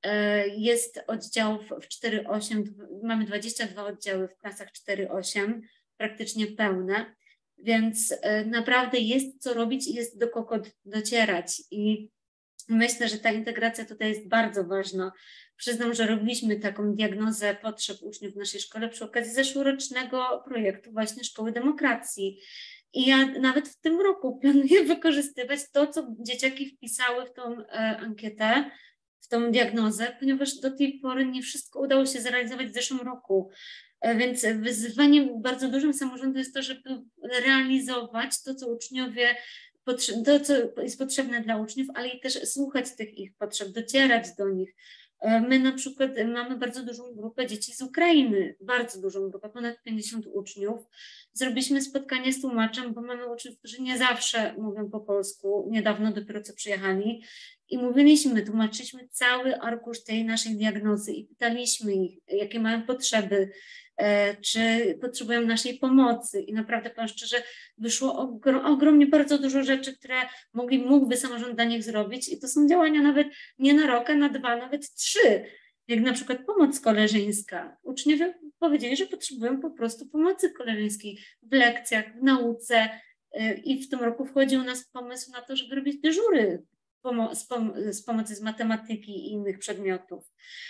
Jest oddziałów w cztery osiem, mamy dwadzieścia dwa oddziały w klasach cztery osiem, praktycznie pełne. Więc naprawdę jest co robić i jest do kogo docierać i myślę, że ta integracja tutaj jest bardzo ważna. Przyznam, że robiliśmy taką diagnozę potrzeb uczniów w naszej szkole przy okazji zeszłorocznego projektu właśnie Szkoły Demokracji. I ja nawet w tym roku planuję wykorzystywać to, co dzieciaki wpisały w tą e, ankietę, w tą diagnozę, ponieważ do tej pory nie wszystko udało się zrealizować w zeszłym roku. Więc wyzwaniem bardzo dużym samorządu jest to, żeby realizować to, co uczniowie, to, co jest potrzebne dla uczniów, ale i też słuchać tych ich potrzeb, docierać do nich. My na przykład mamy bardzo dużą grupę dzieci z Ukrainy, bardzo dużą grupę, ponad pięćdziesiąt uczniów. Zrobiliśmy spotkanie z tłumaczem, bo mamy uczniów, którzy nie zawsze mówią po polsku, niedawno dopiero co przyjechali i mówiliśmy, tłumaczyliśmy cały arkusz tej naszej diagnozy i pytaliśmy ich, jakie mają potrzeby, czy potrzebują naszej pomocy i naprawdę powiem szczerze, wyszło ogrom, ogromnie bardzo dużo rzeczy, które mogli, mógłby samorząd dla nich zrobić i to są działania nawet nie na rok, a na dwa, nawet trzy, jak na przykład pomoc koleżeńska. Uczniowie powiedzieli, że potrzebują po prostu pomocy koleżeńskiej w lekcjach, w nauce i w tym roku wchodził u nas pomysł na to, żeby robić dyżury z, pom- z pomocy z matematyki i innych przedmiotów.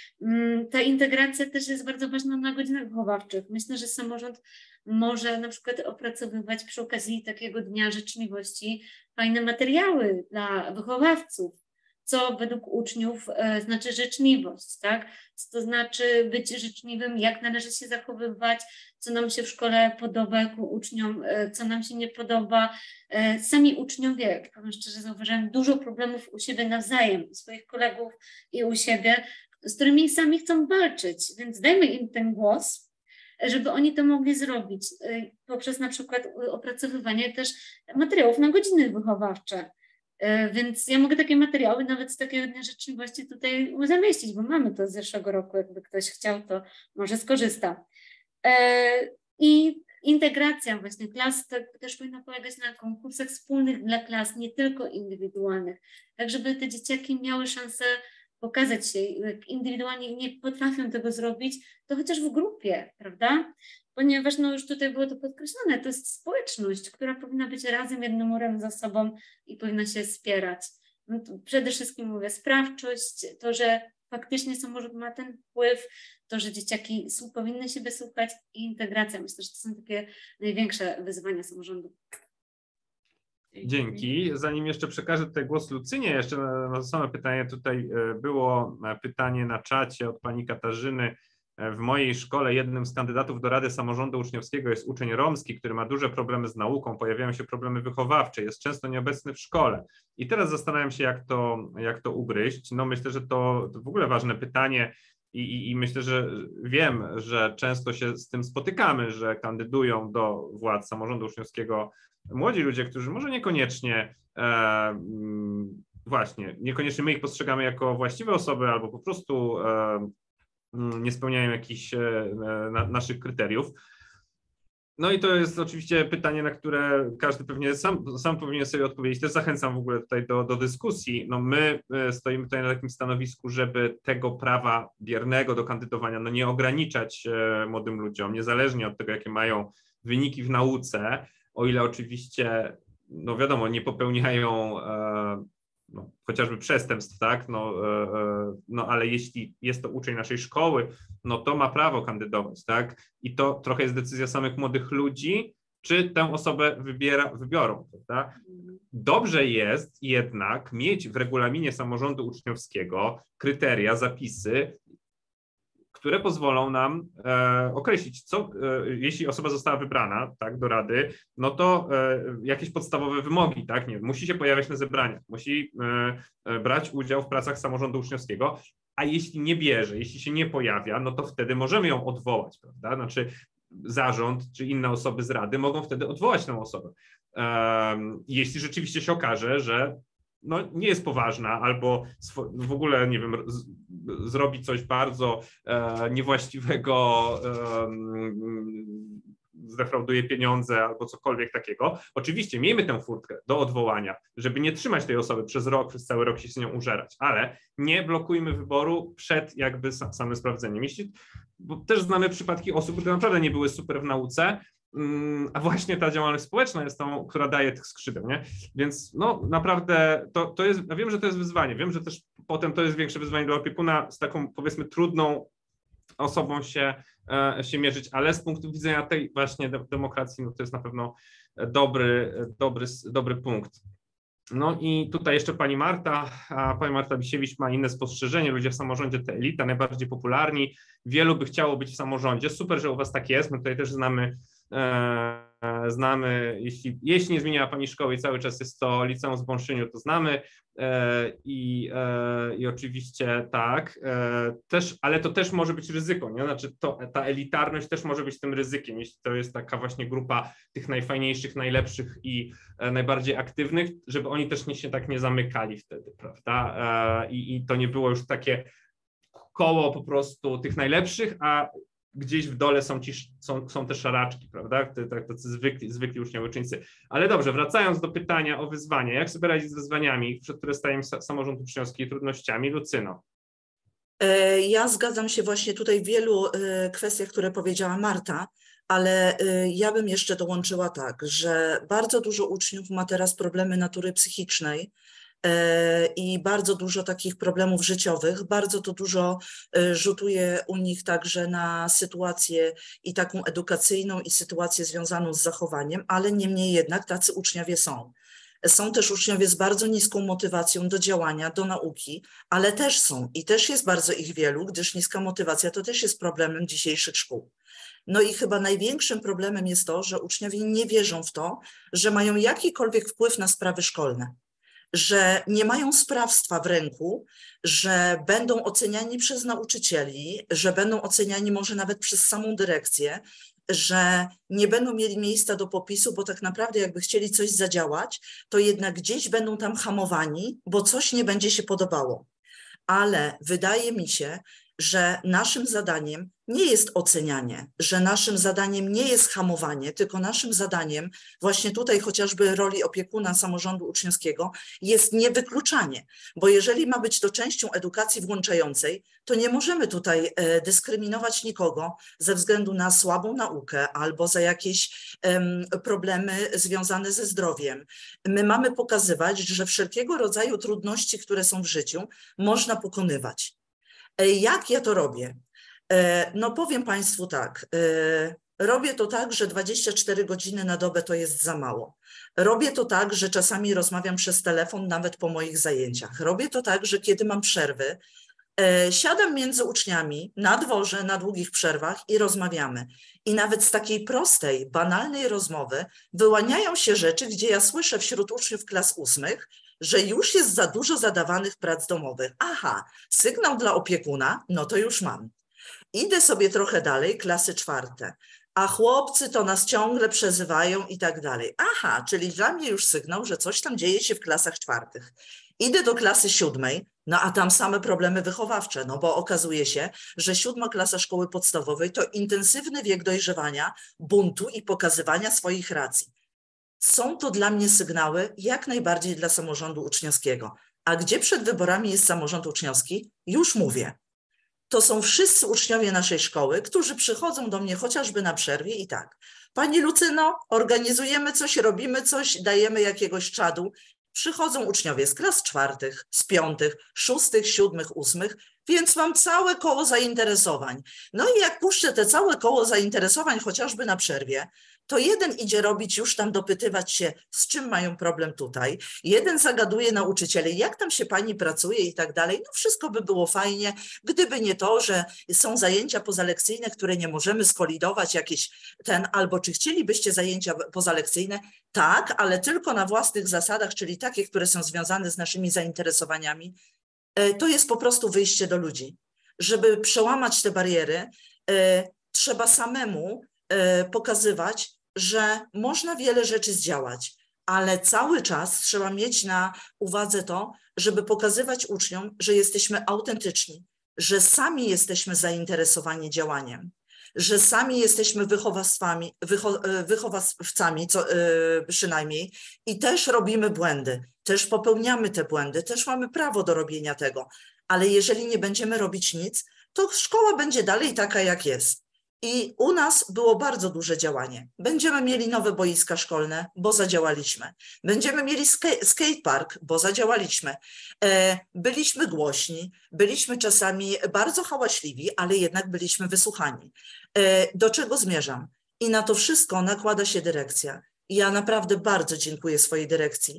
Ta integracja też jest bardzo ważna na godzinach wychowawczych. Myślę, że samorząd może na przykład opracowywać przy okazji takiego Dnia Życzliwości fajne materiały dla wychowawców, co według uczniów e, znaczy życzliwość, tak? Co to znaczy być życzliwym, jak należy się zachowywać, co nam się w szkole podoba jako uczniom, e, co nam się nie podoba. E, sami uczniowie, powiem szczerze, zauważyłem dużo problemów u siebie nawzajem, u swoich kolegów i u siebie, z którymi sami chcą walczyć, więc dajmy im ten głos, żeby oni to mogli zrobić e, poprzez na przykład opracowywanie też materiałów na godziny wychowawcze. Więc ja mogę takie materiały nawet z takiego Dnia Życzliwości tutaj zamieścić, bo mamy to z zeszłego roku, jakby ktoś chciał, to może skorzysta. I integracja właśnie klas też powinna polegać na konkursach wspólnych dla klas, nie tylko indywidualnych, tak żeby te dzieciaki miały szansę pokazać się, jak indywidualnie nie potrafią tego zrobić, to chociaż w grupie, prawda? Ponieważ no już tutaj było to podkreślone, to jest społeczność, która powinna być razem, jednym murem za sobą i powinna się wspierać. No przede wszystkim mówię sprawczość, to, że faktycznie samorząd ma ten wpływ, to, że dzieciaki powinny siebie słuchać i integracja. Myślę, że to są takie największe wyzwania samorządu. Dzięki. Zanim jeszcze przekażę tutaj głos Lucynie, jeszcze na, na same pytanie, tutaj było pytanie na czacie od pani Katarzyny, w mojej szkole jednym z kandydatów do Rady Samorządu Uczniowskiego jest uczeń romski, który ma duże problemy z nauką, pojawiają się problemy wychowawcze, jest często nieobecny w szkole. I teraz zastanawiam się, jak to, jak to ugryźć. No myślę, że to, to w ogóle ważne pytanie i, i, i myślę, że wiem, że często się z tym spotykamy, że kandydują do władz samorządu uczniowskiego młodzi ludzie, którzy może niekoniecznie e, właśnie, niekoniecznie my ich postrzegamy jako właściwe osoby albo po prostu e, nie spełniają jakichś na, naszych kryteriów. No i to jest oczywiście pytanie, na które każdy pewnie sam, sam powinien sobie odpowiedzieć. Też zachęcam w ogóle tutaj do, do dyskusji. No my stoimy tutaj na takim stanowisku, żeby tego prawa biernego do kandydowania no nie ograniczać młodym ludziom, niezależnie od tego, jakie mają wyniki w nauce, o ile oczywiście, no wiadomo, nie popełniają no, chociażby przestępstw, tak, no, no ale jeśli jest to uczeń naszej szkoły, no to ma prawo kandydować, tak, i to trochę jest decyzja samych młodych ludzi, czy tę osobę wybiera, wybiorą, prawda. Dobrze jest jednak mieć w regulaminie samorządu uczniowskiego kryteria, zapisy, które pozwolą nam e, określić, co, e, jeśli osoba została wybrana, tak, do rady, no to e, jakieś podstawowe wymogi, tak, nie, musi się pojawiać na zebraniach, musi e, brać udział w pracach samorządu uczniowskiego, a jeśli nie bierze, jeśli się nie pojawia, no to wtedy możemy ją odwołać, prawda, znaczy zarząd czy inne osoby z rady mogą wtedy odwołać tę osobę, e, jeśli rzeczywiście się okaże, że no, nie jest poważna albo w ogóle, nie wiem, z, zrobi coś bardzo e, niewłaściwego, e, zdefrauduje pieniądze albo cokolwiek takiego. Oczywiście miejmy tę furtkę do odwołania, żeby nie trzymać tej osoby przez rok, przez cały rok się z nią użerać, ale nie blokujmy wyboru przed jakby samym sprawdzeniem. Jeśli, bo też znamy przypadki osób, które naprawdę nie były super w nauce, a właśnie ta działalność społeczna jest tą, która daje tych skrzydeł, nie? Więc no naprawdę to, to jest, ja wiem, że to jest wyzwanie, wiem, że też potem to jest większe wyzwanie dla opiekuna z taką powiedzmy trudną osobą się, e, się mierzyć, ale z punktu widzenia tej właśnie demokracji, no to jest na pewno dobry, dobry, dobry punkt. No i tutaj jeszcze pani Marta, a pani Marta Bisiewicz ma inne spostrzeżenie, ludzie w samorządzie to elita, najbardziej popularni, wielu by chciało być w samorządzie, super, że u was tak jest, my tutaj też znamy E, znamy, jeśli, jeśli nie zmieniła pani szkoły i cały czas jest to liceum w Bąszyniu, to znamy e, i, e, i oczywiście tak, e, też, ale to też może być ryzyko, nie? Znaczy to, ta elitarność też może być tym ryzykiem, jeśli to jest taka właśnie grupa tych najfajniejszych, najlepszych i e, najbardziej aktywnych, żeby oni też nie się tak nie zamykali wtedy, prawda, e, i, i to nie było już takie koło po prostu tych najlepszych, a gdzieś w dole są, ci, są, są te szaraczki, prawda, tak, tacy zwykli, zwykli uczniowie, uczennicy. Ale dobrze, wracając do pytania o wyzwania, jak sobie radzić z wyzwaniami, przed które staje samorząd uczniowski i trudnościami? Lucyno. Ja zgadzam się właśnie tutaj w wielu kwestiach, które powiedziała Marta, ale ja bym jeszcze dołączyła tak, że bardzo dużo uczniów ma teraz problemy natury psychicznej, i bardzo dużo takich problemów życiowych, bardzo to dużo rzutuje u nich także na sytuację i taką edukacyjną i sytuację związaną z zachowaniem, ale niemniej jednak tacy uczniowie są. Są też uczniowie z bardzo niską motywacją do działania, do nauki, ale też są i też jest bardzo ich wielu, gdyż niska motywacja to też jest problemem dzisiejszych szkół. No i chyba największym problemem jest to, że uczniowie nie wierzą w to, że mają jakikolwiek wpływ na sprawy szkolne, że nie mają sprawstwa w ręku, że będą oceniani przez nauczycieli, że będą oceniani może nawet przez samą dyrekcję, że nie będą mieli miejsca do popisu, bo tak naprawdę jakby chcieli coś zadziałać, to jednak gdzieś będą tam hamowani, bo coś nie będzie się podobało. Ale wydaje mi się, że naszym zadaniem nie jest ocenianie, że naszym zadaniem nie jest hamowanie, tylko naszym zadaniem właśnie tutaj chociażby roli opiekuna samorządu uczniowskiego jest niewykluczanie, bo jeżeli ma być to częścią edukacji włączającej, to nie możemy tutaj dyskryminować nikogo ze względu na słabą naukę albo za jakieś um, problemy związane ze zdrowiem. My mamy pokazywać, że wszelkiego rodzaju trudności, które są w życiu, można pokonywać. Jak ja to robię? No powiem Państwu tak, robię to tak, że dwadzieścia cztery godziny na dobę to jest za mało. Robię to tak, że czasami rozmawiam przez telefon nawet po moich zajęciach. Robię to tak, że kiedy mam przerwy, Siadam między uczniami na dworze, na długich przerwach i rozmawiamy. I nawet z takiej prostej, banalnej rozmowy wyłaniają się rzeczy, gdzie ja słyszę wśród uczniów klas ósmych, że już jest za dużo zadawanych prac domowych. Aha, sygnał dla opiekuna, no to już mam. Idę sobie trochę dalej, klasy czwarte. A chłopcy to nas ciągle przezywają i tak dalej. Aha, czyli dla mnie już sygnał, że coś tam dzieje się w klasach czwartych. Idę do klasy siódmej, no a tam same problemy wychowawcze, no bo okazuje się, że siódma klasa szkoły podstawowej to intensywny wiek dojrzewania, buntu i pokazywania swoich racji. Są to dla mnie sygnały jak najbardziej dla samorządu uczniowskiego. A gdzie przed wyborami jest samorząd uczniowski? Już mówię. To są wszyscy uczniowie naszej szkoły, którzy przychodzą do mnie chociażby na przerwie i tak. Pani Lucyno, organizujemy coś, robimy coś, dajemy jakiegoś czadu. Przychodzą uczniowie z klas czwartych, z piątych, szóstych, siódmych, ósmych, więc mam całe koło zainteresowań. No i jak puszczę te całe koło zainteresowań chociażby na przerwie, to jeden idzie robić, już tam dopytywać się, z czym mają problem tutaj. Jeden zagaduje nauczycieli, jak tam się pani pracuje i tak dalej. No wszystko by było fajnie, gdyby nie to, że są zajęcia pozalekcyjne, które nie możemy skolidować jakieś ten, albo czy chcielibyście zajęcia pozalekcyjne? Tak, ale tylko na własnych zasadach, czyli takie, które są związane z naszymi zainteresowaniami. To jest po prostu wyjście do ludzi. Żeby przełamać te bariery, trzeba samemu pokazywać, że można wiele rzeczy zdziałać, ale cały czas trzeba mieć na uwadze to, żeby pokazywać uczniom, że jesteśmy autentyczni, że sami jesteśmy zainteresowani działaniem, że sami jesteśmy wychowawcami, wycho, wychowawcami co, yy, przynajmniej i też robimy błędy, też popełniamy te błędy, też mamy prawo do robienia tego, ale jeżeli nie będziemy robić nic, to szkoła będzie dalej taka, jak jest. I u nas było bardzo duże działanie. Będziemy mieli nowe boiska szkolne, bo zadziałaliśmy. Będziemy mieli skatepark, bo zadziałaliśmy. Byliśmy głośni, byliśmy czasami bardzo hałaśliwi, ale jednak byliśmy wysłuchani. Do czego zmierzam? I na to wszystko nakłada się dyrekcja. I ja naprawdę bardzo dziękuję swojej dyrekcji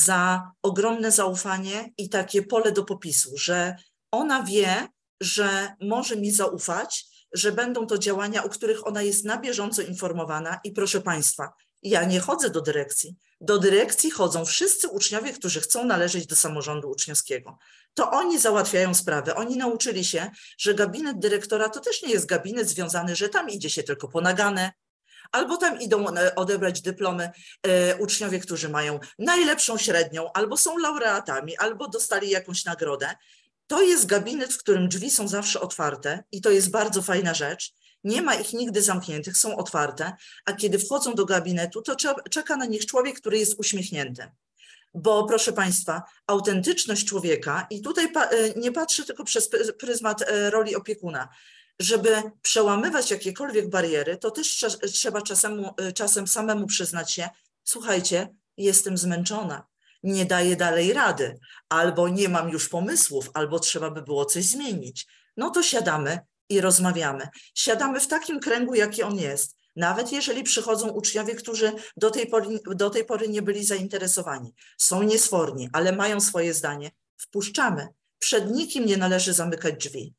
za ogromne zaufanie i takie pole do popisu, że ona wie, że może mi zaufać, że będą to działania, o których ona jest na bieżąco informowana i proszę Państwa, ja nie chodzę do dyrekcji. Do dyrekcji chodzą wszyscy uczniowie, którzy chcą należeć do samorządu uczniowskiego. To oni załatwiają sprawę. Oni nauczyli się, że gabinet dyrektora to też nie jest gabinet związany, że tam idzie się tylko po nagane, albo tam idą odebrać dyplomy e, uczniowie, którzy mają najlepszą średnią, albo są laureatami, albo dostali jakąś nagrodę. To jest gabinet, w którym drzwi są zawsze otwarte i to jest bardzo fajna rzecz. Nie ma ich nigdy zamkniętych, są otwarte, a kiedy wchodzą do gabinetu, to czeka na nich człowiek, który jest uśmiechnięty. Bo proszę Państwa, autentyczność człowieka, i tutaj nie patrzę tylko przez pryzmat roli opiekuna, żeby przełamywać jakiekolwiek bariery, to też trzeba czasem, czasem samemu przyznać się, słuchajcie, jestem zmęczona. Nie daję dalej rady, albo nie mam już pomysłów, albo trzeba by było coś zmienić. No to siadamy i rozmawiamy. Siadamy w takim kręgu, jaki on jest. Nawet jeżeli przychodzą uczniowie, którzy do tej pory, do tej pory nie byli zainteresowani, są niesforni, ale mają swoje zdanie, wpuszczamy. Przed nikim nie należy zamykać drzwi.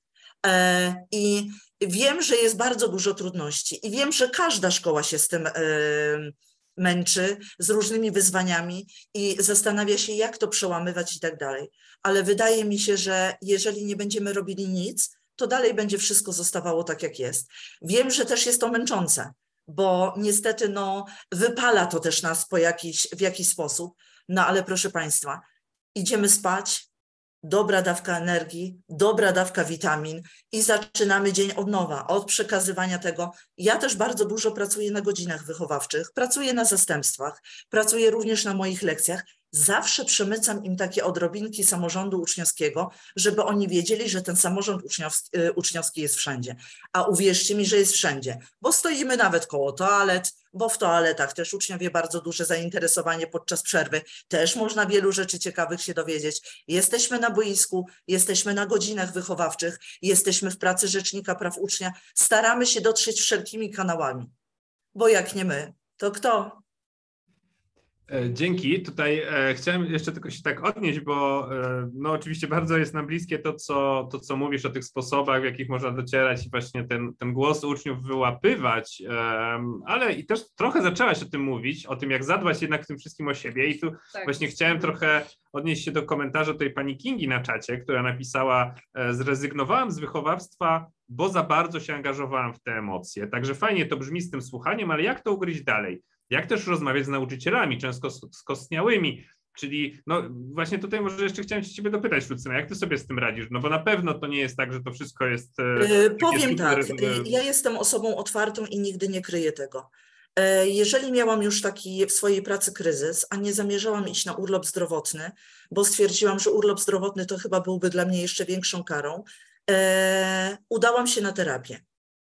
E, I wiem, że jest bardzo dużo trudności i wiem, że każda szkoła się z tym e, męczy, z różnymi wyzwaniami i zastanawia się, jak to przełamywać i tak dalej. Ale wydaje mi się, że jeżeli nie będziemy robili nic, to dalej będzie wszystko zostawało tak, jak jest. Wiem, że też jest to męczące, bo niestety no, wypala to też nas po jakiś, w jakiś sposób, no ale proszę Państwa, idziemy spać, dobra dawka energii, dobra dawka witamin i zaczynamy dzień od nowa, od przekazywania tego. Ja też bardzo dużo pracuję na godzinach wychowawczych, pracuję na zastępstwach, pracuję również na moich lekcjach. Zawsze przemycam im takie odrobinki samorządu uczniowskiego, żeby oni wiedzieli, że ten samorząd uczniowski, uczniowski jest wszędzie. A uwierzcie mi, że jest wszędzie, bo stoimy nawet koło toalet, bo w toaletach też uczniowie bardzo duże zainteresowanie podczas przerwy. Też można wielu rzeczy ciekawych się dowiedzieć. Jesteśmy na boisku, jesteśmy na godzinach wychowawczych, jesteśmy w pracy Rzecznika Praw Ucznia. Staramy się dotrzeć wszelkimi kanałami, bo jak nie my, to kto? Dzięki. Tutaj e, chciałem jeszcze tylko się tak odnieść, bo e, no oczywiście bardzo jest nam bliskie to co, to, co mówisz o tych sposobach, w jakich można docierać i właśnie ten, ten głos uczniów wyłapywać, e, ale i też trochę zaczęłaś o tym mówić, o tym jak zadbać jednak w tym wszystkim o siebie i tu tak. Właśnie chciałem trochę odnieść się do komentarza tej pani Kingi na czacie, która napisała: e, zrezygnowałam z wychowawstwa, bo za bardzo się angażowałam w te emocje. Także fajnie to brzmi z tym słuchaniem, ale jak to ugryźć dalej? Jak też rozmawiać z nauczycielami, często skostniałymi, czyli no właśnie tutaj może jeszcze chciałem się ciebie dopytać, Lucyna, jak ty sobie z tym radzisz? No bo na pewno to nie jest tak, że to wszystko jest... Yy, powiem super, tak, ja jestem osobą otwartą i nigdy nie kryję tego. Jeżeli miałam już taki w swojej pracy kryzys, a nie zamierzałam iść na urlop zdrowotny, bo stwierdziłam, że urlop zdrowotny to chyba byłby dla mnie jeszcze większą karą, e, udałam się na terapię.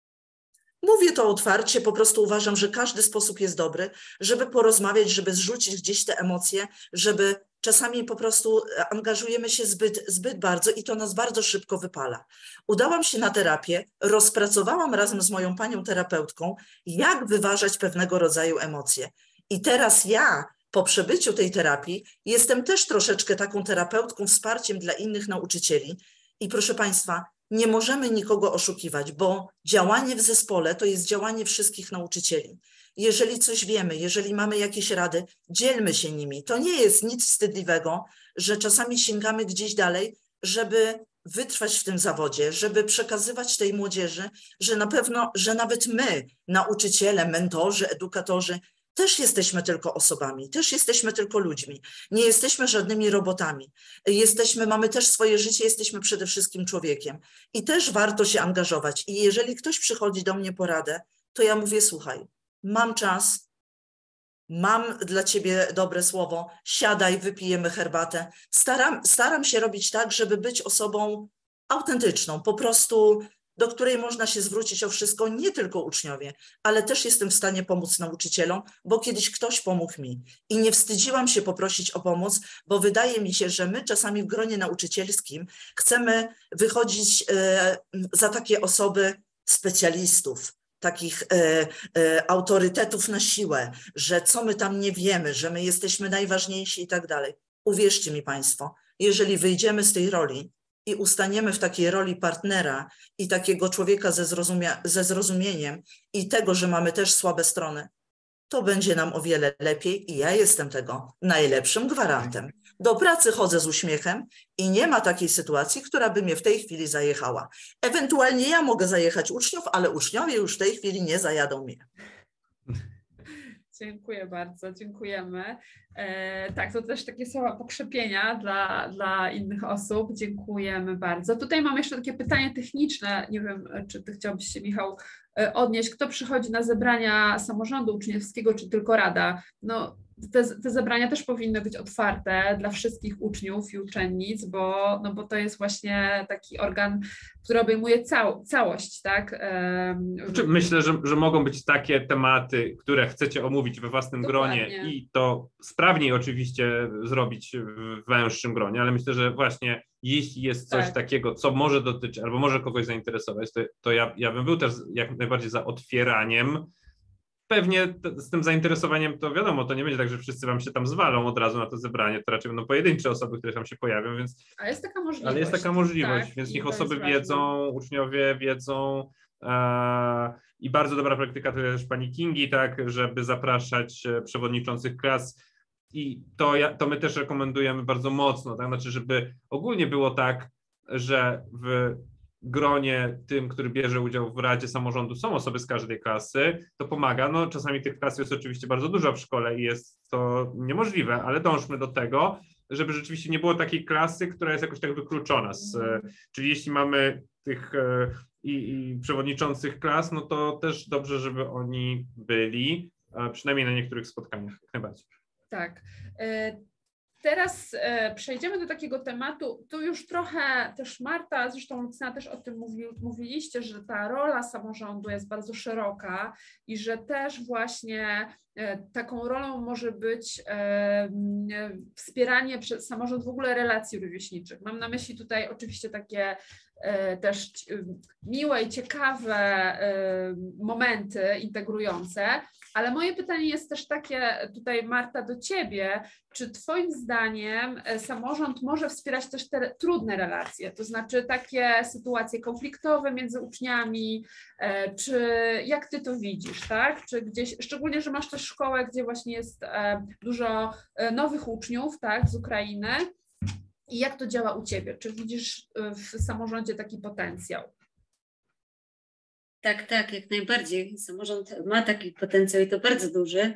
Mówię to otwarcie, po prostu uważam, że każdy sposób jest dobry, żeby porozmawiać, żeby zrzucić gdzieś te emocje, żeby czasami po prostu angażujemy się zbyt, zbyt bardzo i to nas bardzo szybko wypala. Udałam się na terapię, rozpracowałam razem z moją panią terapeutką, jak wyważać pewnego rodzaju emocje. I teraz ja po przebyciu tej terapii jestem też troszeczkę taką terapeutką, wsparciem dla innych nauczycieli. I proszę Państwa, nie możemy nikogo oszukiwać, bo działanie w zespole to jest działanie wszystkich nauczycieli. Jeżeli coś wiemy, jeżeli mamy jakieś rady, dzielmy się nimi. To nie jest nic wstydliwego, że czasami sięgamy gdzieś dalej, żeby wytrwać w tym zawodzie, żeby przekazywać tej młodzieży, że na pewno, że nawet my, nauczyciele, mentorzy, edukatorzy, też jesteśmy tylko osobami, też jesteśmy tylko ludźmi, nie jesteśmy żadnymi robotami. Jesteśmy, mamy też swoje życie, jesteśmy przede wszystkim człowiekiem i też warto się angażować. I jeżeli ktoś przychodzi do mnie po radę, to ja mówię: słuchaj, mam czas, mam dla ciebie dobre słowo, siadaj, wypijemy herbatę. Staram, staram się robić tak, żeby być osobą autentyczną, po prostu do której można się zwrócić o wszystko, nie tylko uczniowie, ale też jestem w stanie pomóc nauczycielom, bo kiedyś ktoś pomógł mi i nie wstydziłam się poprosić o pomoc, bo wydaje mi się, że my czasami w gronie nauczycielskim chcemy wychodzić e, za takie osoby specjalistów, takich e, e, autorytetów na siłę, że co my tam nie wiemy, że my jesteśmy najważniejsi i tak dalej. Uwierzcie mi Państwo, jeżeli wyjdziemy z tej roli i ustaniemy w takiej roli partnera i takiego człowieka ze, zrozumia- ze zrozumieniem i tego, że mamy też słabe strony, to będzie nam o wiele lepiej i ja jestem tego najlepszym gwarantem. Do pracy chodzę z uśmiechem i nie ma takiej sytuacji, która by mnie w tej chwili zajechała. Ewentualnie ja mogę zajechać uczniów, ale uczniowie już w tej chwili nie zajadą mnie. Dziękuję bardzo, dziękujemy. E, tak, to też takie słowa pokrzepienia dla, dla innych osób. Dziękujemy bardzo. Tutaj mam jeszcze takie pytanie techniczne. Nie wiem, czy ty chciałbyś się, Michał, odnieść. Kto przychodzi na zebrania samorządu uczniowskiego, czy tylko Rada? No, te, te zebrania też powinny być otwarte dla wszystkich uczniów i uczennic, bo, no bo to jest właśnie taki organ, który obejmuje cał, całość, tak? Znaczy, myślę, że, że mogą być takie tematy, które chcecie omówić we własnym Dokładnie. gronie i to sprawniej oczywiście zrobić w węższym gronie, ale myślę, że właśnie jeśli jest coś tak. takiego, co może dotyczyć albo może kogoś zainteresować, to, to ja, ja bym był też jak najbardziej za otwieraniem. Pewnie t- z tym zainteresowaniem to wiadomo, to nie będzie tak, że wszyscy wam się tam zwalą od razu na to zebranie, to raczej będą pojedyncze osoby, które tam się pojawią, więc... A jest taka możliwość. Ale jest taka możliwość, tak, więc niech osoby wiedzą, ważne. uczniowie wiedzą e, i bardzo dobra praktyka to jest też pani Kingi, tak, żeby zapraszać przewodniczących klas i to, ja, to my też rekomendujemy bardzo mocno, tak, znaczy, żeby ogólnie było tak, że w gronie tym, który bierze udział w Radzie Samorządu, są osoby z każdej klasy, to pomaga. No czasami tych klas jest oczywiście bardzo dużo w szkole i jest to niemożliwe, ale dążmy do tego, żeby rzeczywiście nie było takiej klasy, która jest jakoś tak wykluczona. Z, mm. Czyli jeśli mamy tych i, i przewodniczących klas, no to też dobrze, żeby oni byli, przynajmniej na niektórych spotkaniach, jak najbardziej. Tak. Teraz e, przejdziemy do takiego tematu, tu już trochę też Marta, zresztą Lucyna też o tym mówi, mówiliście, że ta rola samorządu jest bardzo szeroka i że też właśnie e, taką rolą może być e, wspieranie przez samorząd w ogóle relacji rówieśniczych. Mam na myśli tutaj oczywiście takie e, też miłe i ciekawe e, momenty integrujące, Ale moje pytanie jest też takie tutaj, Marta, do Ciebie, czy Twoim zdaniem samorząd może wspierać też te trudne relacje, to znaczy takie sytuacje konfliktowe między uczniami, czy jak Ty to widzisz, tak? Czy gdzieś, szczególnie, że masz też szkołę, gdzie właśnie jest dużo nowych uczniów, tak, z Ukrainy. I jak to działa u Ciebie? Czy widzisz w samorządzie taki potencjał? Tak, tak, jak najbardziej. Samorząd ma taki potencjał i to bardzo duży.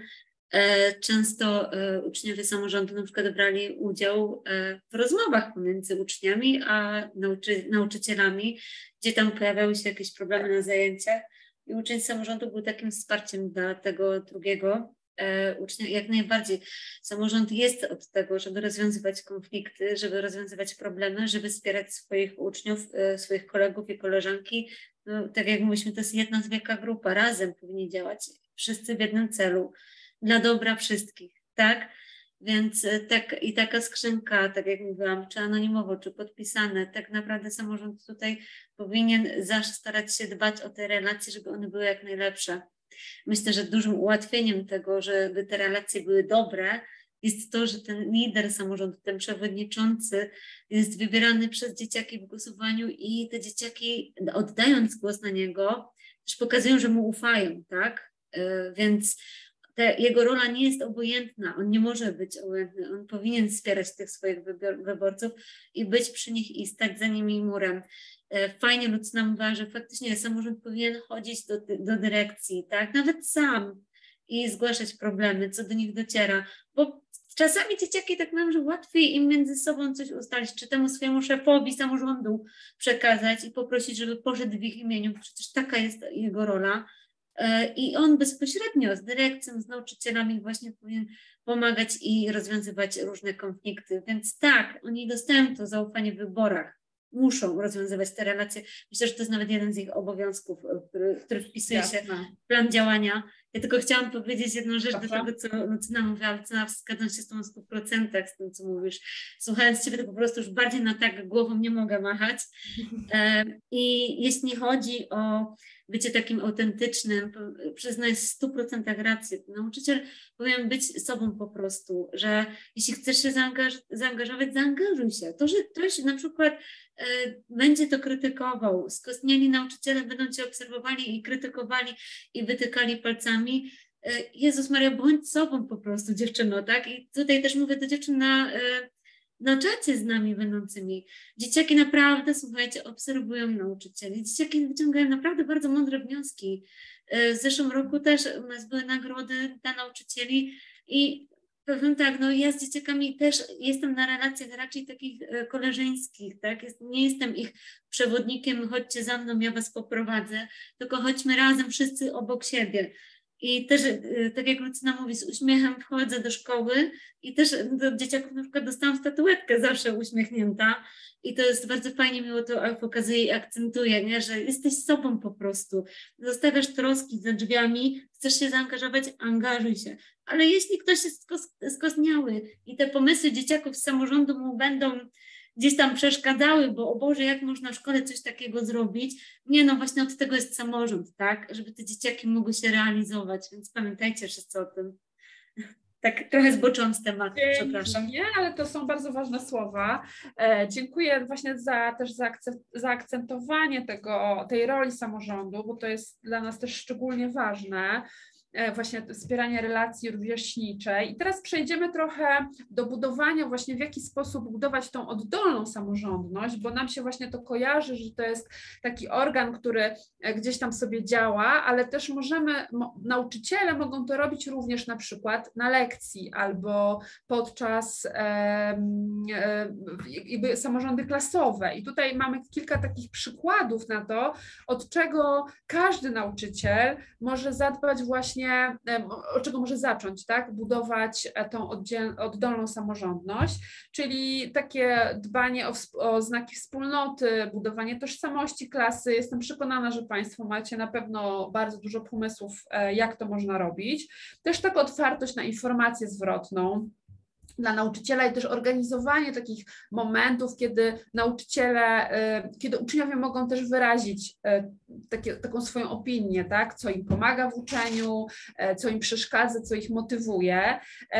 Często uczniowie samorządu na przykład brali udział w rozmowach pomiędzy uczniami a nauczy nauczycielami, gdzie tam pojawiały się jakieś problemy na zajęciach i uczeń samorządu był takim wsparciem dla tego drugiego ucznia. Jak najbardziej samorząd jest od tego, żeby rozwiązywać konflikty, żeby rozwiązywać problemy, żeby wspierać swoich uczniów, swoich kolegów i koleżanki. No, tak jak mówiliśmy, to jest jedna wielka grupa, razem powinni działać, wszyscy w jednym celu, dla dobra wszystkich, tak? Więc tak, i taka skrzynka, tak jak mówiłam, czy anonimowo, czy podpisane, tak naprawdę samorząd tutaj powinien zawsze starać się dbać o te relacje, żeby one były jak najlepsze. Myślę, że dużym ułatwieniem tego, żeby te relacje były dobre, jest to, że ten lider samorządu, ten przewodniczący jest wybierany przez dzieciaki w głosowaniu i te dzieciaki, oddając głos na niego, też pokazują, że mu ufają, tak? Więc te, jego rola nie jest obojętna, on nie może być obojętny, on powinien wspierać tych swoich wyborców i być przy nich i stać za nimi murem. Fajnie Lucyna mówiła, że faktycznie samorząd powinien chodzić do, do dyrekcji, tak? Nawet sam i zgłaszać problemy, co do nich dociera, bo czasami dzieciaki tak nam, że łatwiej im między sobą coś ustalić, czy temu swojemu szefowi samorządu przekazać i poprosić, żeby poszedł w ich imieniu, przecież taka jest jego rola. I on bezpośrednio z dyrekcją, z nauczycielami właśnie powinien pomagać i rozwiązywać różne konflikty. Więc tak, oni dostają to zaufanie w wyborach, muszą rozwiązywać te relacje. Myślę, że to jest nawet jeden z ich obowiązków, który, który wpisuje Jasne. się w plan działania. Ja tylko chciałam powiedzieć jedną rzecz Dobrze. do tego, co Lucyna mówiła. Lucyna, zgadzam się z tą stu procentach, z tym, co mówisz. Słuchając Ciebie, to po prostu już bardziej na tak głową nie mogę machać. I jeśli chodzi o bycie takim autentycznym, przyznaję w stu procentach rację. Nauczyciel powinien być sobą po prostu, że jeśli chcesz się zaangaż zaangażować, zaangażuj się. To, że ktoś na przykład e, będzie to krytykował, skostniali nauczyciele będą Cię obserwowali i krytykowali i wytykali palcami. E, Jezus Maria, bądź sobą po prostu, dziewczyno, tak? I tutaj też mówię do dziewczyn na... E, na czacie z nami będącymi. Dzieciaki naprawdę, słuchajcie, obserwują nauczycieli. Dzieciaki wyciągają naprawdę bardzo mądre wnioski. W zeszłym roku też u nas były nagrody dla nauczycieli i powiem tak, no ja z dzieciakami też jestem na relacjach raczej takich koleżeńskich, tak? Jest, nie jestem ich przewodnikiem, chodźcie za mną, ja was poprowadzę, tylko chodźmy razem wszyscy obok siebie. I też, tak jak Lucyna mówi, z uśmiechem wchodzę do szkoły i też do dzieciaków na przykład dostałam statuetkę zawsze uśmiechnięta i to jest bardzo fajnie, miło to pokazuje i akcentuje, nie? Że jesteś sobą po prostu, zostawiasz troski za drzwiami, chcesz się zaangażować, angażuj się, ale jeśli ktoś jest skos skostniały i te pomysły dzieciaków z samorządu mu będą gdzieś tam przeszkadzały, bo o Boże, jak można w szkole coś takiego zrobić? Nie, no właśnie od tego jest samorząd, tak? Żeby te dzieciaki mogły się realizować, więc pamiętajcie wszyscy o tym. Tak trochę zbocząc temat, przepraszam. Nie, ale to są bardzo ważne słowa. E, dziękuję właśnie za też za zaakcentowanie tego, tej roli samorządu, bo to jest dla nas też szczególnie ważne. Właśnie wspieranie relacji rówieśniczej. I teraz przejdziemy trochę do budowania właśnie, w jaki sposób budować tą oddolną samorządność, bo nam się właśnie to kojarzy, że to jest taki organ, który gdzieś tam sobie działa, ale też możemy, nauczyciele mogą to robić również na przykład na lekcji albo podczas e, e, jakby samorządy klasowe. I tutaj mamy kilka takich przykładów na to, od czego każdy nauczyciel może zadbać właśnie, od czego może zacząć, tak? Budować tą oddolną samorządność, czyli takie dbanie o, o znaki wspólnoty, budowanie tożsamości klasy. Jestem przekonana, że Państwo macie na pewno bardzo dużo pomysłów, jak to można robić. Też taka otwartość na informację zwrotną, dla nauczyciela i też organizowanie takich momentów, kiedy nauczyciele, kiedy uczniowie mogą też wyrazić takie, taką swoją opinię, tak? Co im pomaga w uczeniu, co im przeszkadza, co ich motywuje.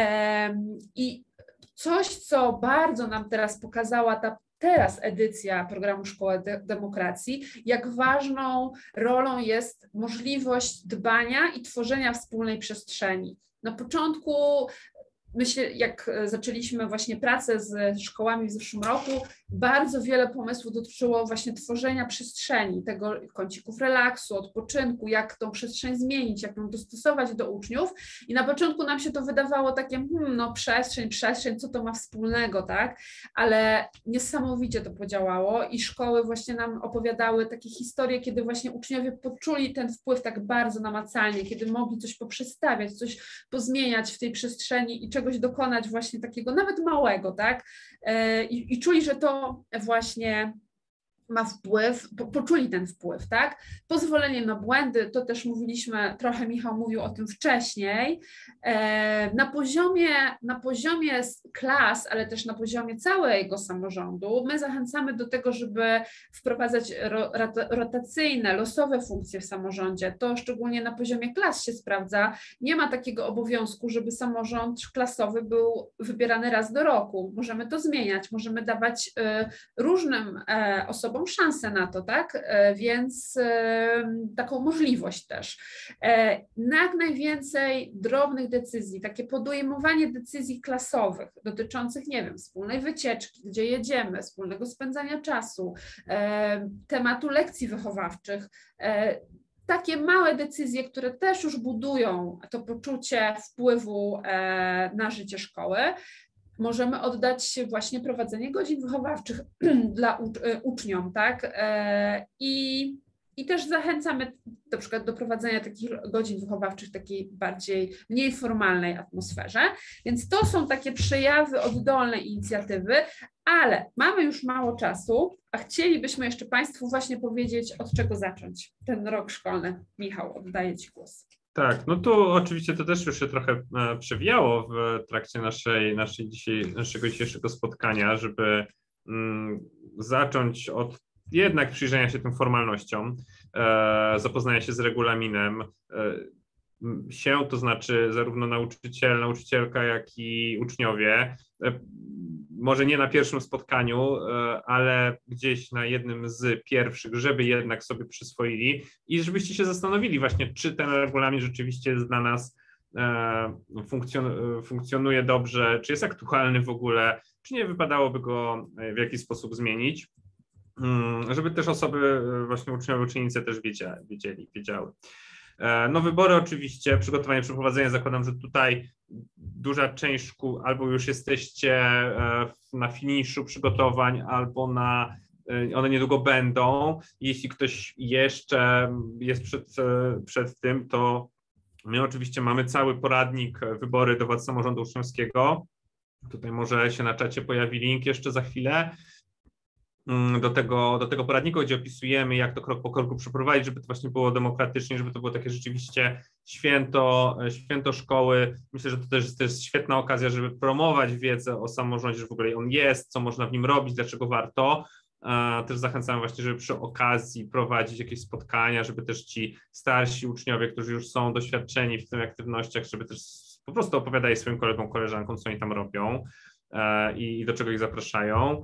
I coś, co bardzo nam teraz pokazała ta teraz edycja programu Szkoła de- Demokracji, jak ważną rolą jest możliwość dbania i tworzenia wspólnej przestrzeni. Na początku, myślę, jak zaczęliśmy właśnie pracę z szkołami w zeszłym roku, bardzo wiele pomysłów dotyczyło właśnie tworzenia przestrzeni, tego kącików relaksu, odpoczynku, jak tą przestrzeń zmienić, jak ją dostosować do uczniów. I na początku nam się to wydawało takie, hmm, no przestrzeń, przestrzeń, co to ma wspólnego, tak? Ale niesamowicie to podziałało i szkoły właśnie nam opowiadały takie historie, kiedy właśnie uczniowie poczuli ten wpływ tak bardzo namacalnie, kiedy mogli coś poprzestawiać, coś pozmieniać w tej przestrzeni i czegoś dokonać właśnie takiego nawet małego, tak? I, i czuli, że to właśnie ma wpływ, po, poczuli ten wpływ, tak? Pozwolenie na błędy, to też mówiliśmy, trochę Michał mówił o tym wcześniej. E, na poziomie, na poziomie klas, ale też na poziomie całego samorządu, my zachęcamy do tego, żeby wprowadzać ro, rotacyjne, losowe funkcje w samorządzie. To szczególnie na poziomie klas się sprawdza. Nie ma takiego obowiązku, żeby samorząd klasowy był wybierany raz do roku. Możemy to zmieniać, możemy dawać y, różnym y, osobom szansę na to, tak? Więc taką możliwość też. Jak najwięcej drobnych decyzji, takie podejmowanie decyzji klasowych dotyczących, nie wiem, wspólnej wycieczki, gdzie jedziemy, wspólnego spędzania czasu, tematu lekcji wychowawczych, takie małe decyzje, które też już budują to poczucie wpływu na życie szkoły. Możemy oddać właśnie prowadzenie godzin wychowawczych dla uczniom, tak? I, i też zachęcamy na przykład do prowadzenia takich godzin wychowawczych w takiej bardziej, mniej formalnej atmosferze. Więc to są takie przejawy oddolnej inicjatywy, ale mamy już mało czasu, a chcielibyśmy jeszcze Państwu właśnie powiedzieć, od czego zacząć ten rok szkolny. Michał, oddaję Ci głos. Tak, no tu oczywiście to też już się trochę przewijało w trakcie naszej, naszej dzisiaj, naszego dzisiejszego spotkania, żeby mm, zacząć od jednak przyjrzenia się tym formalnościom, e, zapoznania się z regulaminem, e, się, to znaczy zarówno nauczyciel, nauczycielka, jak i uczniowie, e, może nie na pierwszym spotkaniu, ale gdzieś na jednym z pierwszych, żeby jednak sobie przyswoili i żebyście się zastanowili właśnie, czy ten regulamin rzeczywiście jest dla nas, funkcjon- funkcjonuje dobrze, czy jest aktualny w ogóle, czy nie wypadałoby go w jakiś sposób zmienić, żeby też osoby, właśnie uczniowie, uczennice też wiedzieli, wiedzieli, wiedziały. No wybory oczywiście, przygotowanie, przeprowadzenie, zakładam, że tutaj duża część szkół albo już jesteście na finiszu przygotowań, albo na, one niedługo będą. Jeśli ktoś jeszcze jest przed, przed tym, to my oczywiście mamy cały poradnik wybory do władz samorządu uczniowskiego. Tutaj może się na czacie pojawi link jeszcze za chwilę. Do tego, do tego poradniku, gdzie opisujemy, jak to krok po kroku przeprowadzić, żeby to właśnie było demokratycznie, żeby to było takie rzeczywiście święto, święto szkoły. Myślę, że to też to jest świetna okazja, żeby promować wiedzę o samorządzie, że w ogóle on jest, co można w nim robić, dlaczego warto. Też zachęcamy właśnie, żeby przy okazji prowadzić jakieś spotkania, żeby też ci starsi uczniowie, którzy już są doświadczeni w tych aktywnościach, żeby też po prostu opowiadali swoim kolegom, koleżankom, co oni tam robią i do czego ich zapraszają.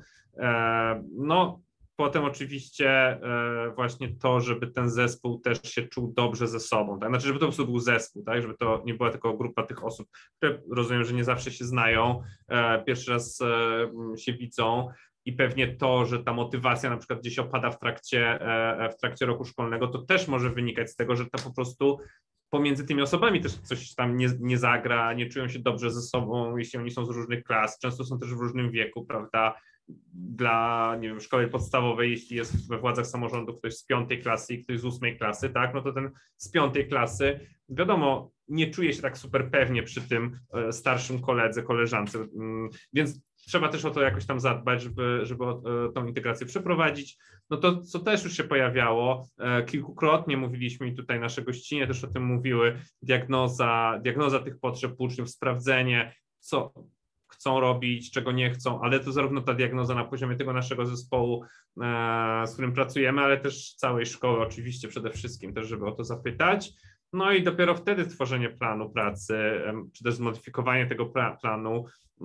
No, potem oczywiście właśnie to, żeby ten zespół też się czuł dobrze ze sobą, tak? Znaczy, żeby to po prostu był zespół, tak? Żeby to nie była tylko grupa tych osób, które rozumiem, że nie zawsze się znają, pierwszy raz się widzą i pewnie to, że ta motywacja na przykład gdzieś opada w trakcie, w trakcie roku szkolnego, to też może wynikać z tego, że to po prostu pomiędzy tymi osobami też coś tam nie, nie zagra, nie czują się dobrze ze sobą, jeśli oni są z różnych klas, często są też w różnym wieku, prawda? Dla, nie wiem, szkoły podstawowej, jeśli jest we władzach samorządu ktoś z piątej klasy i ktoś z ósmej klasy, tak, no to ten z piątej klasy, wiadomo, nie czuje się tak super pewnie przy tym starszym koledze, koleżance, więc trzeba też o to jakoś tam zadbać, żeby, żeby tą integrację przeprowadzić. No to, co też już się pojawiało, kilkukrotnie mówiliśmy i tutaj nasze gościnie też o tym mówiły, diagnoza, diagnoza tych potrzeb uczniów, sprawdzenie, co chcą robić, czego nie chcą, ale to zarówno ta diagnoza na poziomie tego naszego zespołu, z którym pracujemy, ale też całej szkoły oczywiście przede wszystkim też, żeby o to zapytać. No i dopiero wtedy tworzenie planu pracy, czy też zmodyfikowanie tego planu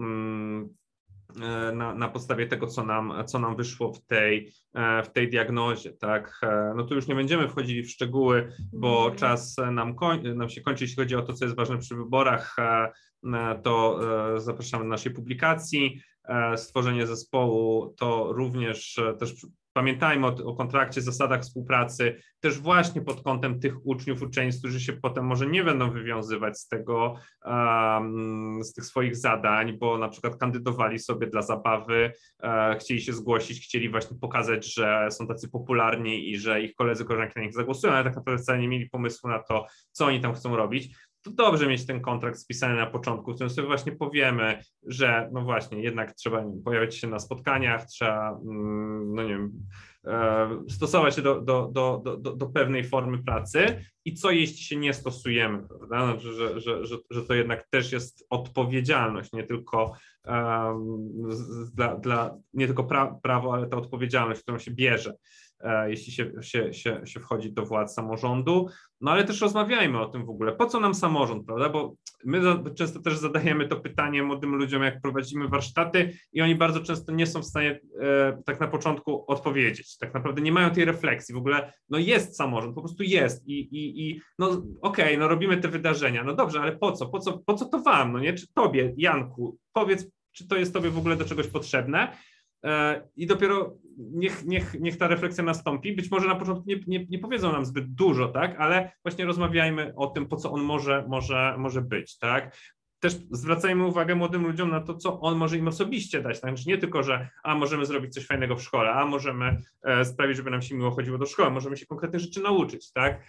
na, na podstawie tego, co nam, co nam wyszło w tej, w tej diagnozie, tak. No tu już nie będziemy wchodzili w szczegóły, bo mm. czas nam, koń, nam się kończy, jeśli chodzi o to, co jest ważne przy wyborach, to zapraszamy do naszej publikacji. Stworzenie zespołu to również też pamiętajmy o, o kontrakcie, zasadach współpracy, też właśnie pod kątem tych uczniów, uczennic, którzy się potem może nie będą wywiązywać z tego, um, z tych swoich zadań, bo na przykład kandydowali sobie dla zabawy, e, chcieli się zgłosić, chcieli właśnie pokazać, że są tacy popularni i że ich koledzy, koleżanki na nich zagłosują, ale tak naprawdę wcale nie mieli pomysłu na to, co oni tam chcą robić. To dobrze mieć ten kontrakt spisany na początku, w którym sobie właśnie powiemy, że no właśnie, jednak trzeba pojawiać się na spotkaniach, trzeba, no nie wiem, stosować się do, do, do, do, do pewnej formy pracy i co jeśli się nie stosujemy, prawda? Znaczy, że, że, że, że to jednak też jest odpowiedzialność, nie tylko um, dla, dla, nie tylko pra, prawo, ale ta odpowiedzialność, którą się bierze, jeśli się, się, się, się wchodzi do władz samorządu, no ale też rozmawiajmy o tym w ogóle, po co nam samorząd, prawda, bo my za, często też zadajemy to pytanie młodym ludziom, jak prowadzimy warsztaty i oni bardzo często nie są w stanie e, tak na początku odpowiedzieć, tak naprawdę nie mają tej refleksji, w ogóle no jest samorząd, po prostu jest i, i, i no okej, okay, no robimy te wydarzenia, no dobrze, ale po co, po co, po co to wam, no nie, czy tobie, Janku, powiedz, czy to jest tobie w ogóle do czegoś potrzebne? I dopiero niech, niech, niech ta refleksja nastąpi. Być może na początku nie, nie, nie powiedzą nam zbyt dużo, tak, ale właśnie rozmawiajmy o tym, po co on może, może, może być, tak. Też zwracajmy uwagę młodym ludziom na to, co on może im osobiście dać, tak? Znaczy nie tylko, że a możemy zrobić coś fajnego w szkole, a możemy e, sprawić, żeby nam się miło chodziło do szkoły, możemy się konkretnych rzeczy nauczyć, tak.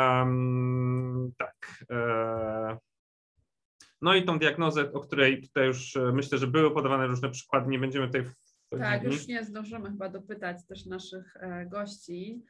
Um, tak. E, no i tą diagnozę, o której tutaj już myślę, że były podawane różne przykłady, nie będziemy tutaj Tak, już nie zdążymy chyba dopytać też naszych e, gości,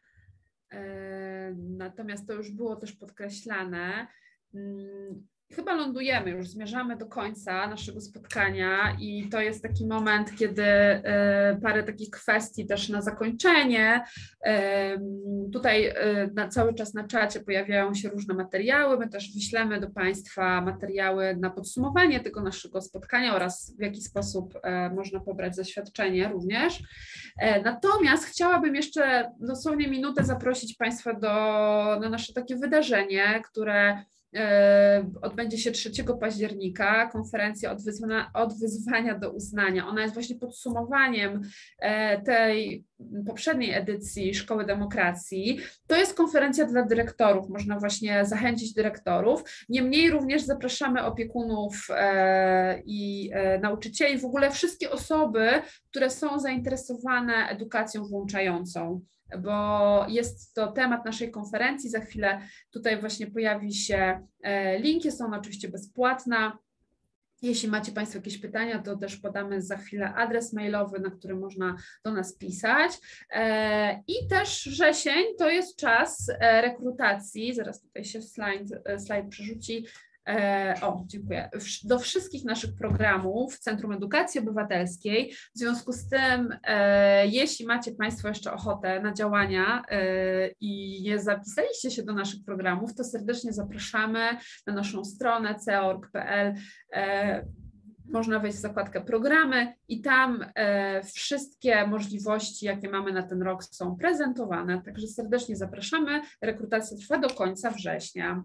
e, natomiast to już było też podkreślane. Hmm, chyba lądujemy już, zmierzamy do końca naszego spotkania i to jest taki moment, kiedy e, parę takich kwestii też na zakończenie. E, tutaj e, na, cały czas na czacie pojawiają się różne materiały, my też wyślemy do Państwa materiały na podsumowanie tego naszego spotkania oraz w jaki sposób e, można pobrać zaświadczenie również. E, natomiast chciałabym jeszcze dosłownie minutę zaprosić Państwa do, na nasze takie wydarzenie, które odbędzie się trzeciego października, konferencja od wyzwania, od wyzwania do uznania. Ona jest właśnie podsumowaniem tej poprzedniej edycji Szkoły Demokracji. To jest konferencja dla dyrektorów, można właśnie zachęcić dyrektorów. Niemniej również zapraszamy opiekunów i nauczycieli, w ogóle wszystkie osoby, które są zainteresowane edukacją włączającą, bo jest to temat naszej konferencji. Za chwilę tutaj właśnie pojawi się link, jest ona oczywiście bezpłatna. Jeśli macie Państwo jakieś pytania, to też podamy za chwilę adres mailowy, na który można do nas pisać. I też wrzesień to jest czas rekrutacji, zaraz tutaj się slajd, slajd przerzuci. O, dziękuję. Do wszystkich naszych programów w Centrum Edukacji Obywatelskiej. W związku z tym, e, jeśli macie Państwo jeszcze ochotę na działania e, i nie zapisaliście się do naszych programów, to serdecznie zapraszamy na naszą stronę c o r g kropka p l. E, Można wejść w zakładkę programy i tam e, wszystkie możliwości, jakie mamy na ten rok, są prezentowane. Także serdecznie zapraszamy. Rekrutacja trwa do końca września.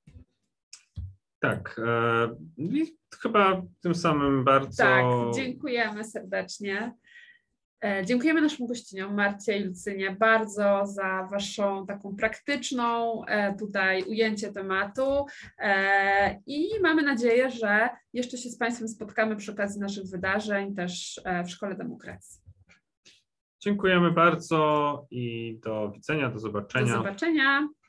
Tak, i chyba tym samym bardzo... Tak, dziękujemy serdecznie. Dziękujemy naszym gościniom, Marcie i Lucynie, bardzo za Waszą taką praktyczną tutaj ujęcie tematu i mamy nadzieję, że jeszcze się z Państwem spotkamy przy okazji naszych wydarzeń też w Szkole Demokracji. Dziękujemy bardzo i do widzenia, do zobaczenia. Do zobaczenia.